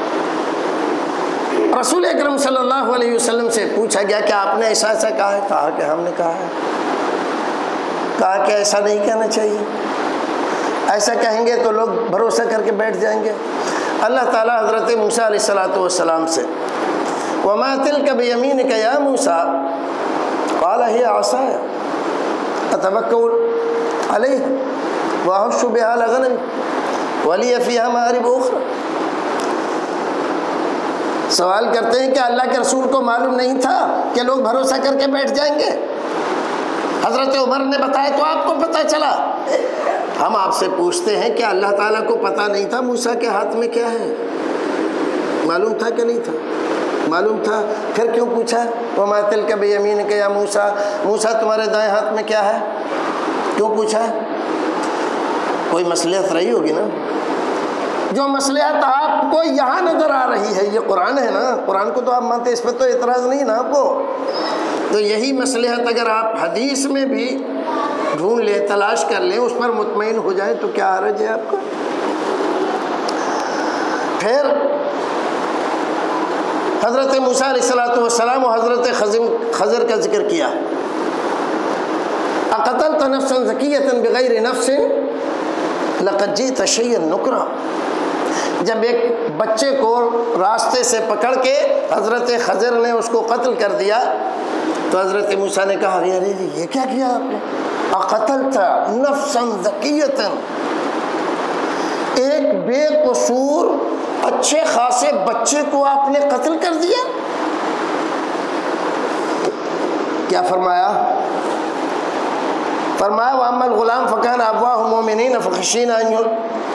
رسول اکرم صلی اللہ علیہ وسلم سے پوچھا گیا کہ آپ نے ایسا ایسا کہا ہے؟ کہا کہ ہم نے کہا ہے۔ کہا کہ ایسا نہیں کہنا چاہیے، ایسا کہیں گے تو لوگ بھروسہ کر کے بیٹھ جائیں گے۔ اللہ تعالیٰ حضرت موسیٰ علیہ الصلوۃ والسلام سے وما تلک بیمینک یا موسیٰ قال ہی عصای اتوکل علیہ واحش بہا غنمی ولی فیہا مآرب اخری۔ سوال کرتے ہیں کہ اللہ کے رسول کو معلوم نہیں تھا کہ لوگ بھروسہ کر کے بیٹھ جائیں گے؟ حضرت عمر نے بتایا تو آپ کو پتہ چلا۔ ہم آپ سے پوچھتے ہیں کہ اللہ تعالیٰ کو پتہ نہیں تھا موسیٰ کے ہاتھ میں کیا ہے؟ معلوم تھا کہ نہیں تھا؟ معلوم تھا، پھر کیوں پوچھا؟ وما تلک بیمینک یا موسیٰ، موسیٰ تمہارے دائیں ہاتھ میں کیا ہے؟ کیوں پوچھا؟ کوئی مصلحت رہی ہوگی نا۔ جو مصلحت آپ کو یہاں نظر آ رہی ہے، یہ قرآن ہے نا، قرآن کو تو آپ مانتے، اس پہ تو اعتراض نہیں نا آپ کو۔ تو یہی مصلحت اگر آپ حدیث میں بھی ڈھونڈ لیں، تلاش کر لیں، اس پر مطمئن ہو جائیں تو کیا حرج ہے آپ کو؟ پھر حضرت موسیٰ علیہ الصلوۃ والسلام و حضرت خضر کا ذکر کیا۔ اقتلت نفسا زکیۃ بغیر نفس لقد جئت شیئا نکرا۔ جب ایک بچے کو راستے سے پکڑ کے حضرت خضر نے اس کو قتل کر دیا تو حضرت موسیٰ نے کہا ارے ارے یہ کیا کیا آپ نے؟ اقتلت نفسا زکیۃ، ایک بے قصور اچھے خاصے بچے کو آپ نے قتل کر دیا۔ کیا فرمایا؟ فرمایا وَأَمَّا الْغُلَامُ فَكَانَ أَبْوَاهُ مُؤْمِنِينَ فَخَشِينَا أَن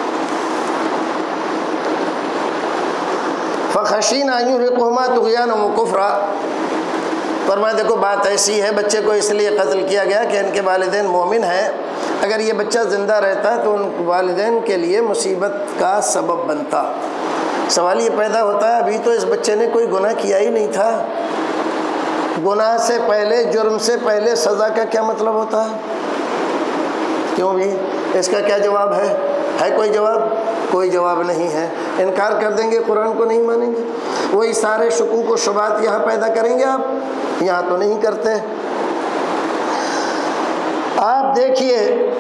فَخَشِينَا أَن يُرْهِقُهُمَا طُغْيَانًا وَكُفْرًا۔ فرمایا دیکھو بات ایسی ہے، بچے کو اس لیے قتل کیا گیا کہ ان کے والدین مومن ہیں، اگر یہ بچہ زندہ رہتا تو ان والدین کے لیے مصیبت کا سبب بنتا۔ سوال یہ پیدا ہوتا ہے ابھی تو اس بچے نے کوئی گناہ کیا ہی نہیں تھا، گناہ سے پہلے، جرم سے پہلے سزا کا کیا مطلب ہوتا ہے؟ کیوں بھی؟ اس کا کیا جواب ہے؟ ہے کوئی جواب؟ کوئی جواب نہیں ہے۔ انکار کر دیں گے، قرآن کو نہیں مانیں گے، وہی سارے شکوک و شبہات یہاں پیدا کریں گے آپ، یہاں تو نہیں کرتے۔ آپ دیکھیے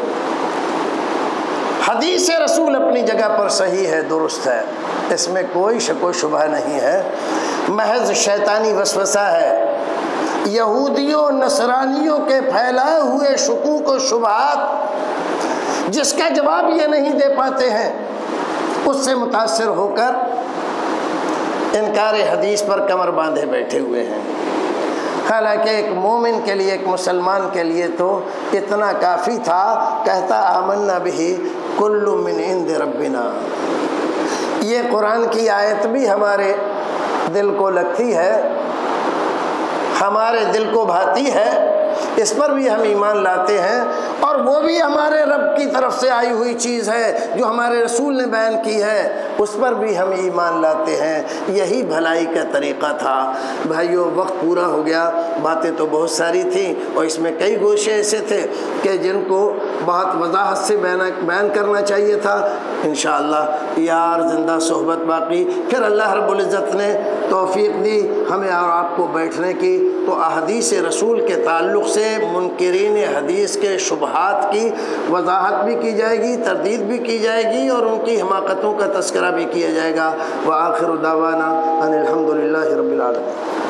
حدیث رسول اپنی جگہ پر صحیح ہے، درست ہے، اس میں کوئی شک و شبہ نہیں ہے، محض شیطانی وسوسہ ہے۔ یہودیوں نصرانیوں کے پھیلائے ہوئے شکوک و شبہات جس کا جواب یہ نہیں دے پاتے ہیں، اس سے متاثر ہو کر انکار حدیث پر کمر باندھے بیٹھے ہوئے ہیں۔ حالانکہ ایک مومن کے لیے، ایک مسلمان کے لیے تو اتنا کافی تھا، کہتا آمنا بہ کل من عند ربنا۔ یہ قرآن کی آیت بھی ہمارے دل کو لگتی ہے، ہمارے دل کو بھاتی ہے، اس پر بھی ہم ایمان لاتے ہیں، اور وہ بھی ہمارے رب کی طرف سے آئی ہوئی چیز ہے جو ہمارے رسول نے بیان کی ہے، اس پر بھی ہم ایمان لاتے ہیں۔ یہی بھلائی کا طریقہ تھا۔ بھائیو، وقت پورا ہو گیا، باتیں تو بہت ساری تھیں، اور اس میں کئی گوشے ایسے تھے کہ جن کو بہت وضاحت سے بیان کرنا چاہیے تھا۔ انشاءاللہ یار زندہ صحبت باقی، پھر اللہ رب العزت نے توفیق دی ہمیں اور آپ کو بیٹھنے کی، تو احادیث رسول کے تعلق سے منکرین حدیث کے شبہات کی وضاحت بھی کی جائے گی، تردید بھی کی جائے گی، اور ان کی حماقتوں کا تذکرہ بھی کیا جائے گا۔ وآخر دعوانا ان الحمد للہ رب العالمین۔